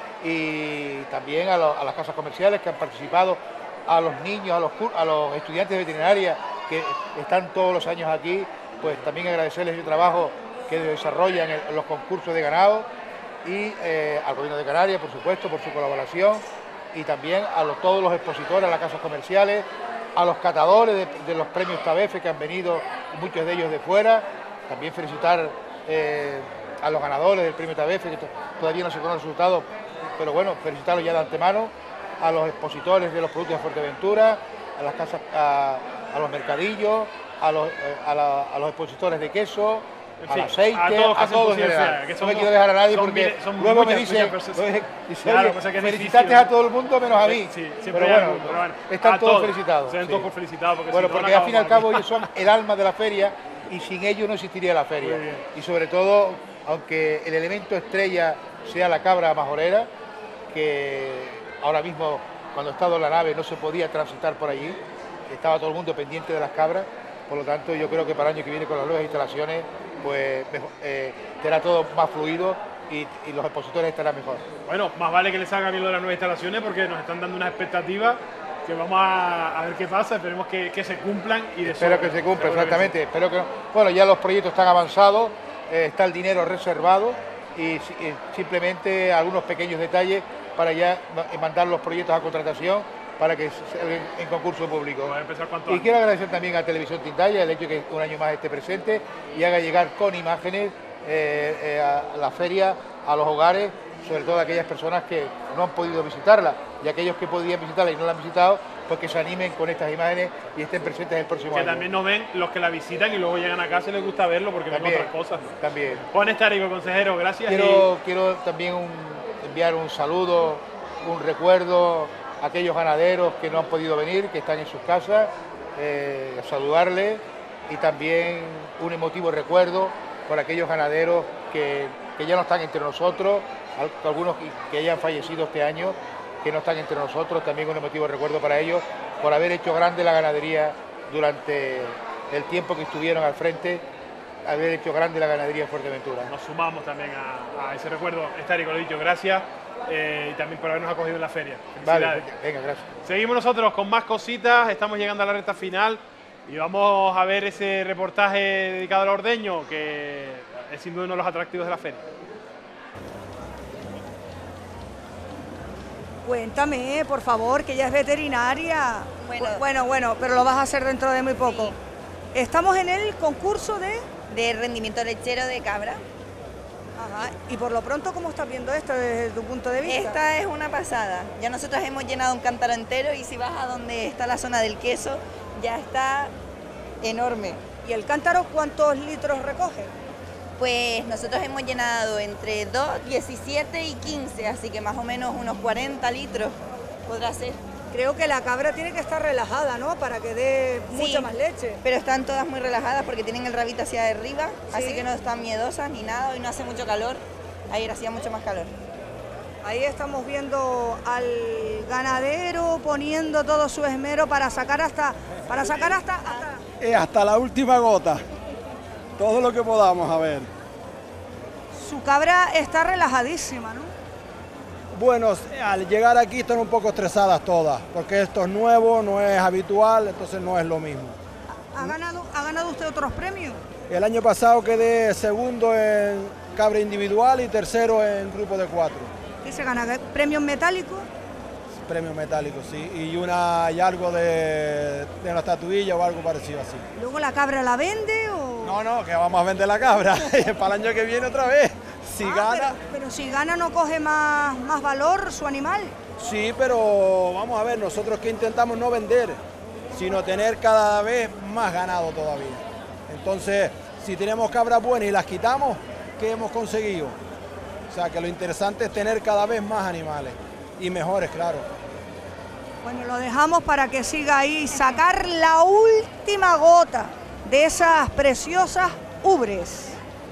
Y también a las casas comerciales que han participado, a los niños, a los estudiantes de veterinaria que están todos los años aquí, pues también agradecerles el trabajo que desarrollan en los concursos de ganado, y al Gobierno de Canarias, por supuesto, por su colaboración, y también a todos los expositores, a las casas comerciales, a los catadores de los premios Tabefe que han venido, muchos de ellos de fuera. También felicitar a los ganadores del premio Tabefe, que todavía no se conoce el resultado, pero bueno, felicitarlos ya de antemano, a los expositores de los productos de Fuerteventura, a las casas, a los mercadillos, a los expositores de queso, al aceite, a todos en general. No me quiero dejar a nadie porque luego me dicen, felicitaste a todo el mundo menos a mí. Pero bueno, están todos felicitados. Sean todos felicitados. Bueno, porque al fin y al cabo ellos son el alma de la feria y sin ellos no existiría la feria. Y sobre todo, aunque el elemento estrella sea la cabra majorera, que ahora mismo cuando he estado en la nave no se podía transitar por allí, estaba todo el mundo pendiente de las cabras, por lo tanto yo creo que para el año que viene con las nuevas instalaciones pues será todo más fluido y los expositores estarán mejor. Bueno, más vale que les salga bien lo de las nuevas instalaciones porque nos están dando unas expectativas que vamos a ver qué pasa, esperemos que se cumplan y espero que se cumpla, exactamente, espero que no. Bueno, ya los proyectos están avanzados, está el dinero reservado y simplemente algunos pequeños detalles para ya mandar los proyectos a contratación para que salgan en concurso público. Y quiero agradecer también a Televisión Tindaya el hecho de que un año más esté presente y haga llegar con imágenes a la feria, a los hogares, sobre todo a aquellas personas que no han podido visitarla, y aquellos que podían visitarla y no la han visitado, pues que se animen con estas imágenes y estén presentes el próximo año. Que también nos ven los que la visitan y luego llegan a casa y les gusta verlo porque ven otras cosas. También. Juan Estárico, consejero, gracias. Quiero también enviar un saludo, un recuerdo a aquellos ganaderos que no han podido venir, que están en sus casas, saludarles, y también un emotivo recuerdo por aquellos ganaderos que ya no están entre nosotros, algunos que hayan fallecido este año, que no están entre nosotros, también un emotivo recuerdo para ellos por haber hecho grande la ganadería durante el tiempo que estuvieron al frente, haber hecho grande la ganadería en Fuerteventura. Nos sumamos también a ese recuerdo. Estárico, lo dicho, gracias y también por habernos acogido en la feria. Vale, venga, gracias. Seguimos nosotros con más cositas, estamos llegando a la recta final y vamos a ver ese reportaje dedicado al ordeño, que es sin duda uno de los atractivos de la feria. Cuéntame, por favor, que ella es veterinaria. Bueno, pero lo vas a hacer dentro de muy poco. Sí. Estamos en el concurso de rendimiento lechero de cabra. Ajá. Y por lo pronto, ¿cómo estás viendo esto desde tu punto de vista? Esta es una pasada. Ya nosotros hemos llenado un cántaro entero y si vas a donde está la zona del queso, ya está enorme. ¿Y el cántaro cuántos litros recoge? Pues nosotros hemos llenado entre 2, 17 y 15, así que más o menos unos 40 litros podrá ser. Creo que la cabra tiene que estar relajada, ¿no? Para que dé mucha más leche. Pero están todas muy relajadas porque tienen el rabito hacia arriba, así que no están miedosas ni nada, hoy no hace mucho calor, ayer hacía mucho más calor. Ahí estamos viendo al ganadero poniendo todo su esmero para sacar hasta la última gota. Todo lo que podamos, a ver. Su cabra está relajadísima, ¿no? Bueno, al llegar aquí están un poco estresadas todas, porque esto es nuevo, no es habitual, entonces no es lo mismo. ¿Ha ganado usted otros premios? El año pasado quedé segundo en cabra individual y tercero en grupo de 4. ¿Qué se gana? ¿Premios metálicos? Premios metálicos, sí, y algo de una estatuilla o algo parecido así. ¿Luego la cabra la vende o...? No, que vamos a vender la cabra para el año que viene otra vez. Si gana... Pero si gana, ¿no coge más valor su animal? Sí, pero vamos a ver, nosotros que intentamos no vender, sino tener cada vez más ganado todavía. Entonces, si tenemos cabras buenas y las quitamos, ¿qué hemos conseguido? O sea, que lo interesante es tener cada vez más animales y mejores, claro. Bueno, lo dejamos para que siga ahí, sacar la última gota de esas preciosas ubres.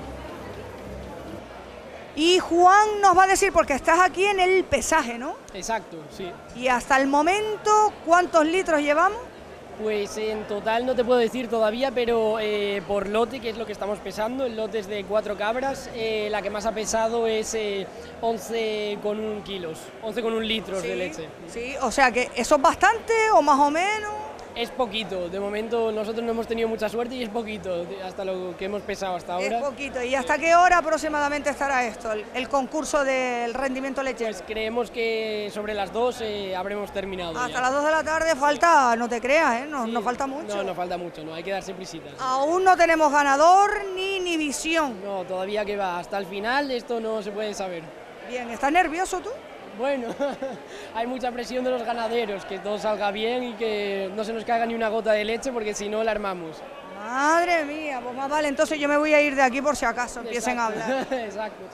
Y Juan nos va a decir, porque estás aquí en el pesaje, ¿no? Exacto, sí. Y hasta el momento, ¿cuántos litros llevamos? Pues en total no te puedo decir todavía, pero por lote, que es lo que estamos pesando, el lote es de 4 cabras, la que más ha pesado es 11,1 kilos, 11,1 litros de leche. Sí, o sea que eso es bastante o más o menos. Es poquito, de momento nosotros no hemos tenido mucha suerte y es poquito, hasta lo que hemos pesado hasta ahora. Es poquito. ¿Y hasta qué hora aproximadamente estará esto, el concurso del rendimiento lechero? Pues creemos que sobre las 2 habremos terminado. Hasta las 2 de la tarde falta, no te creas, no falta mucho. No, no falta mucho, no, hay que darse prisitas. Aún no tenemos ganador ni visión. No, todavía que va, hasta el final esto no se puede saber. Bien, ¿estás nervioso tú? Bueno, hay mucha presión de los ganaderos, que todo salga bien y que no se nos caiga ni una gota de leche porque si no la armamos. Madre mía, pues más vale, entonces yo me voy a ir de aquí por si acaso empiecen a hablar. Exacto, exacto.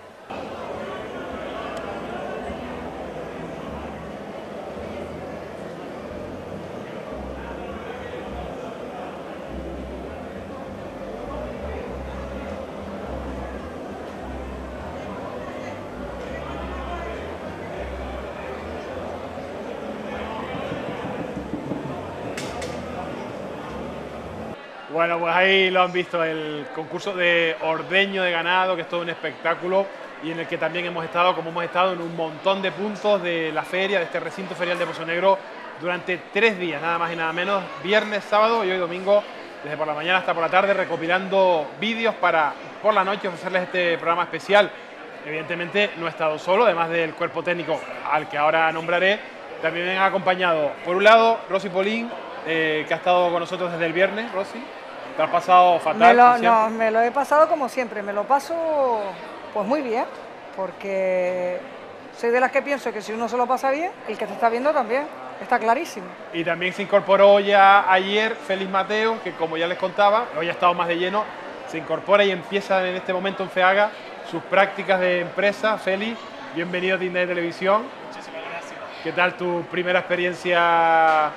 Bueno, pues ahí lo han visto, el concurso de ordeño de ganado, que es todo un espectáculo y en el que también hemos estado, como hemos estado en un montón de puntos de la feria, de este recinto ferial de Pozo Negro, durante 3 días, nada más y nada menos, viernes, sábado y hoy domingo, desde por la mañana hasta por la tarde, recopilando vídeos para por la noche ofrecerles este programa especial. Evidentemente no he estado solo, además del cuerpo técnico al que ahora nombraré, también me han acompañado, por un lado, Rosy Polín, que ha estado con nosotros desde el viernes. Rosy, ¿te has pasado fatal? Me lo he pasado como siempre, me lo paso pues muy bien, porque soy de las que pienso que si uno se lo pasa bien, el que te está viendo también, está clarísimo. Y también se incorporó ya ayer Félix Mateo, que como ya les contaba, hoy ha estado más de lleno, se incorpora y empieza en este momento en FEAGA sus prácticas de empresa. Félix, bienvenido a Tinday Televisión. Muchísimas gracias. ¿Qué tal tu primera experiencia?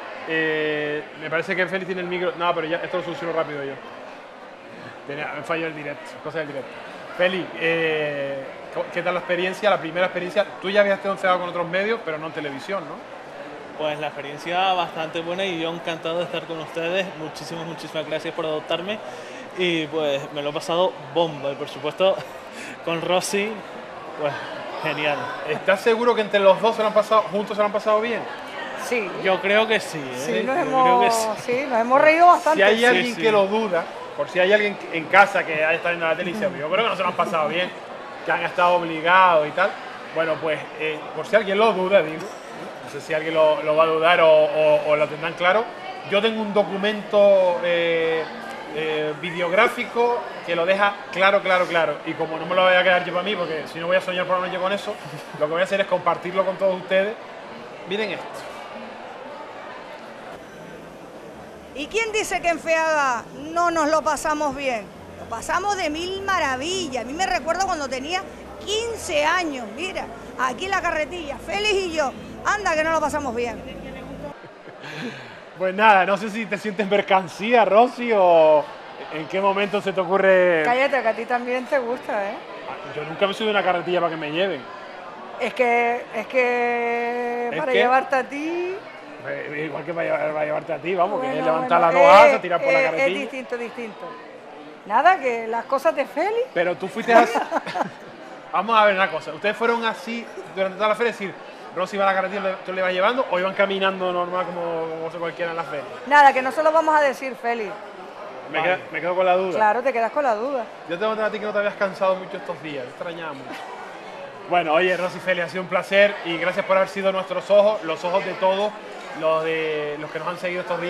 Me parece que Félix tiene el micro. No, pero ya esto lo soluciono rápido yo. Me falló el directo, cosa del directo. Félix, ¿qué tal la experiencia? La primera experiencia. Tú ya habías estado en FEAGA con otros medios, pero no en televisión, ¿no? Pues la experiencia bastante buena y yo encantado de estar con ustedes. Muchísimas gracias por adoptarme. Y pues me lo he pasado bomba y por supuesto con Rosy, pues genial. ¿Estás seguro que entre los dos juntos se lo han pasado bien? Sí. Yo creo que sí, ¿eh? Sí, nos hemos reído bastante. Si hay alguien que lo duda, por si hay alguien en casa que haya estado viendo la tele y dice, yo creo que no se lo han pasado bien, que han estado obligados y tal. Bueno, pues por si alguien lo duda, digo, no sé si alguien lo va a dudar o lo tendrán claro, yo tengo un documento videográfico que lo deja claro. Y como no me lo voy a quedar yo para mí, porque si no voy a soñar por la noche con eso, lo que voy a hacer es compartirlo con todos ustedes. Miren esto. ¿Y quién dice que en FEAGA no nos lo pasamos bien? Lo pasamos de mil maravillas. A mí me recuerdo cuando tenía 15 años, mira, aquí en la carretilla, Félix y yo, anda que no lo pasamos bien. Pues nada, no sé si te sientes mercancía, Rosy, o en qué momento se te ocurre... Cállate, que a ti también te gusta, ¿eh? Yo nunca me he subido a una carretilla para que me lleven. Es que para llevarte a ti... Igual que para llevarte a ti, vamos, bueno, que es levantar las dos asas, tirar por la carretilla. Es distinto. Nada, que las cosas de Félix... Pero tú fuiste así... Vamos a ver una cosa, ¿ustedes fueron así durante toda la feria? Es decir, Rosy iba a la carretilla, ¿tú le ibas llevando o iban caminando normal como se cualquiera en la feria? Nada, que no se lo vamos a decir, Félix. Me quedo con la duda. Claro, te quedas con la duda. Yo te voy a contar a ti que no te habías cansado mucho estos días, te extrañaba mucho. Bueno, oye, Rosy, Félix, ha sido un placer y gracias por haber sido nuestros ojos, los ojos de todos, los que nos han seguido estos días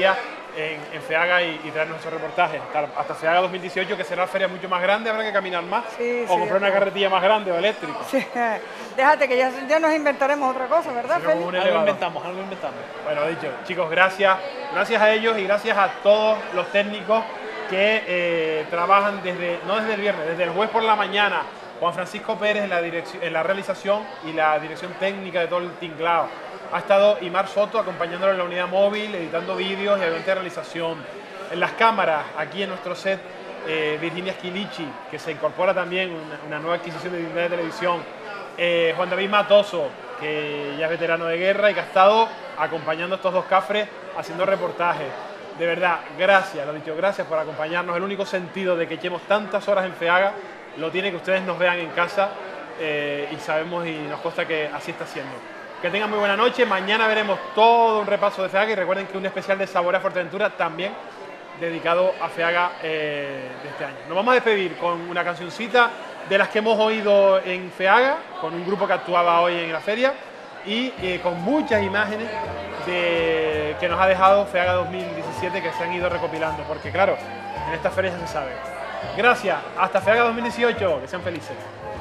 en FEAGA y traer nuestros reportajes. Hasta FEAGA 2018, que será la feria mucho más grande, habrá que caminar más. Sí, o comprar una carretilla más grande o eléctrica. Sí. Déjate que ya nos inventaremos otra cosa, ¿verdad, Félix? Algo inventamos. Bueno, dicho, chicos, gracias a ellos y gracias a todos los técnicos que trabajan no desde el viernes, desde el jueves por la mañana. Juan Francisco Pérez en la realización y la dirección técnica de todo el tinglado. Ha estado Imar Soto acompañándolo en la unidad móvil, editando vídeos y obviamente realización. En las cámaras, aquí en nuestro set, Virginia Schilici, que se incorpora también, una nueva adquisición de Tindaya Televisión. Juan David Matoso, que ya es veterano de guerra y que ha estado acompañando a estos dos cafres haciendo reportajes. De verdad, gracias, lo dicho, gracias por acompañarnos. El único sentido de que echemos tantas horas en FEAGA lo tiene que ustedes nos vean en casa y sabemos y nos consta que así está siendo. Que tengan muy buena noche. Mañana veremos todo un repaso de FEAGA y recuerden que un especial de Saborea Fuerteventura también dedicado a FEAGA de este año. Nos vamos a despedir con una cancioncita de las que hemos oído en FEAGA, con un grupo que actuaba hoy en la feria y con muchas imágenes que nos ha dejado FEAGA 2017 que se han ido recopilando, porque claro, en esta feria ya se sabe. Gracias, hasta FEAGA 2018, que sean felices.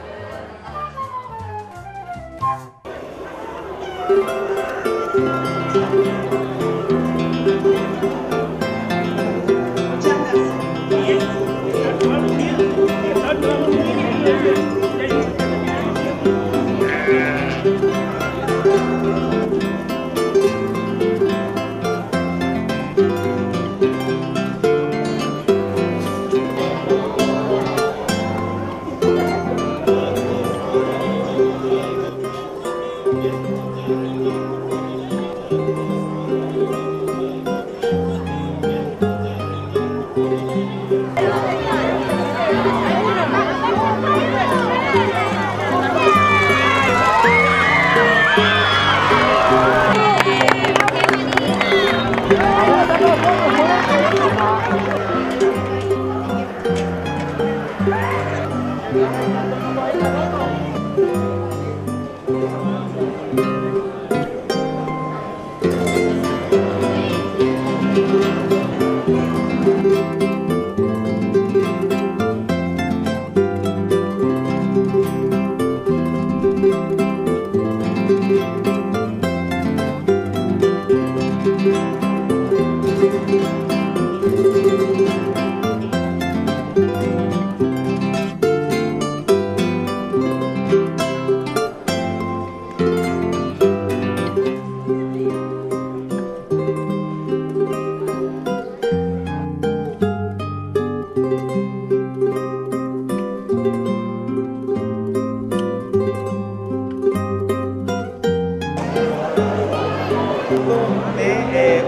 de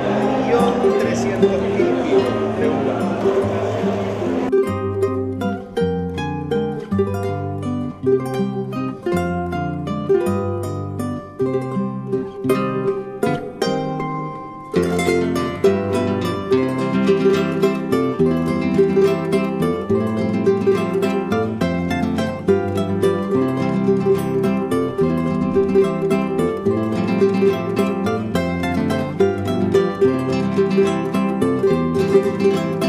1.300.000 de uva. Thank you.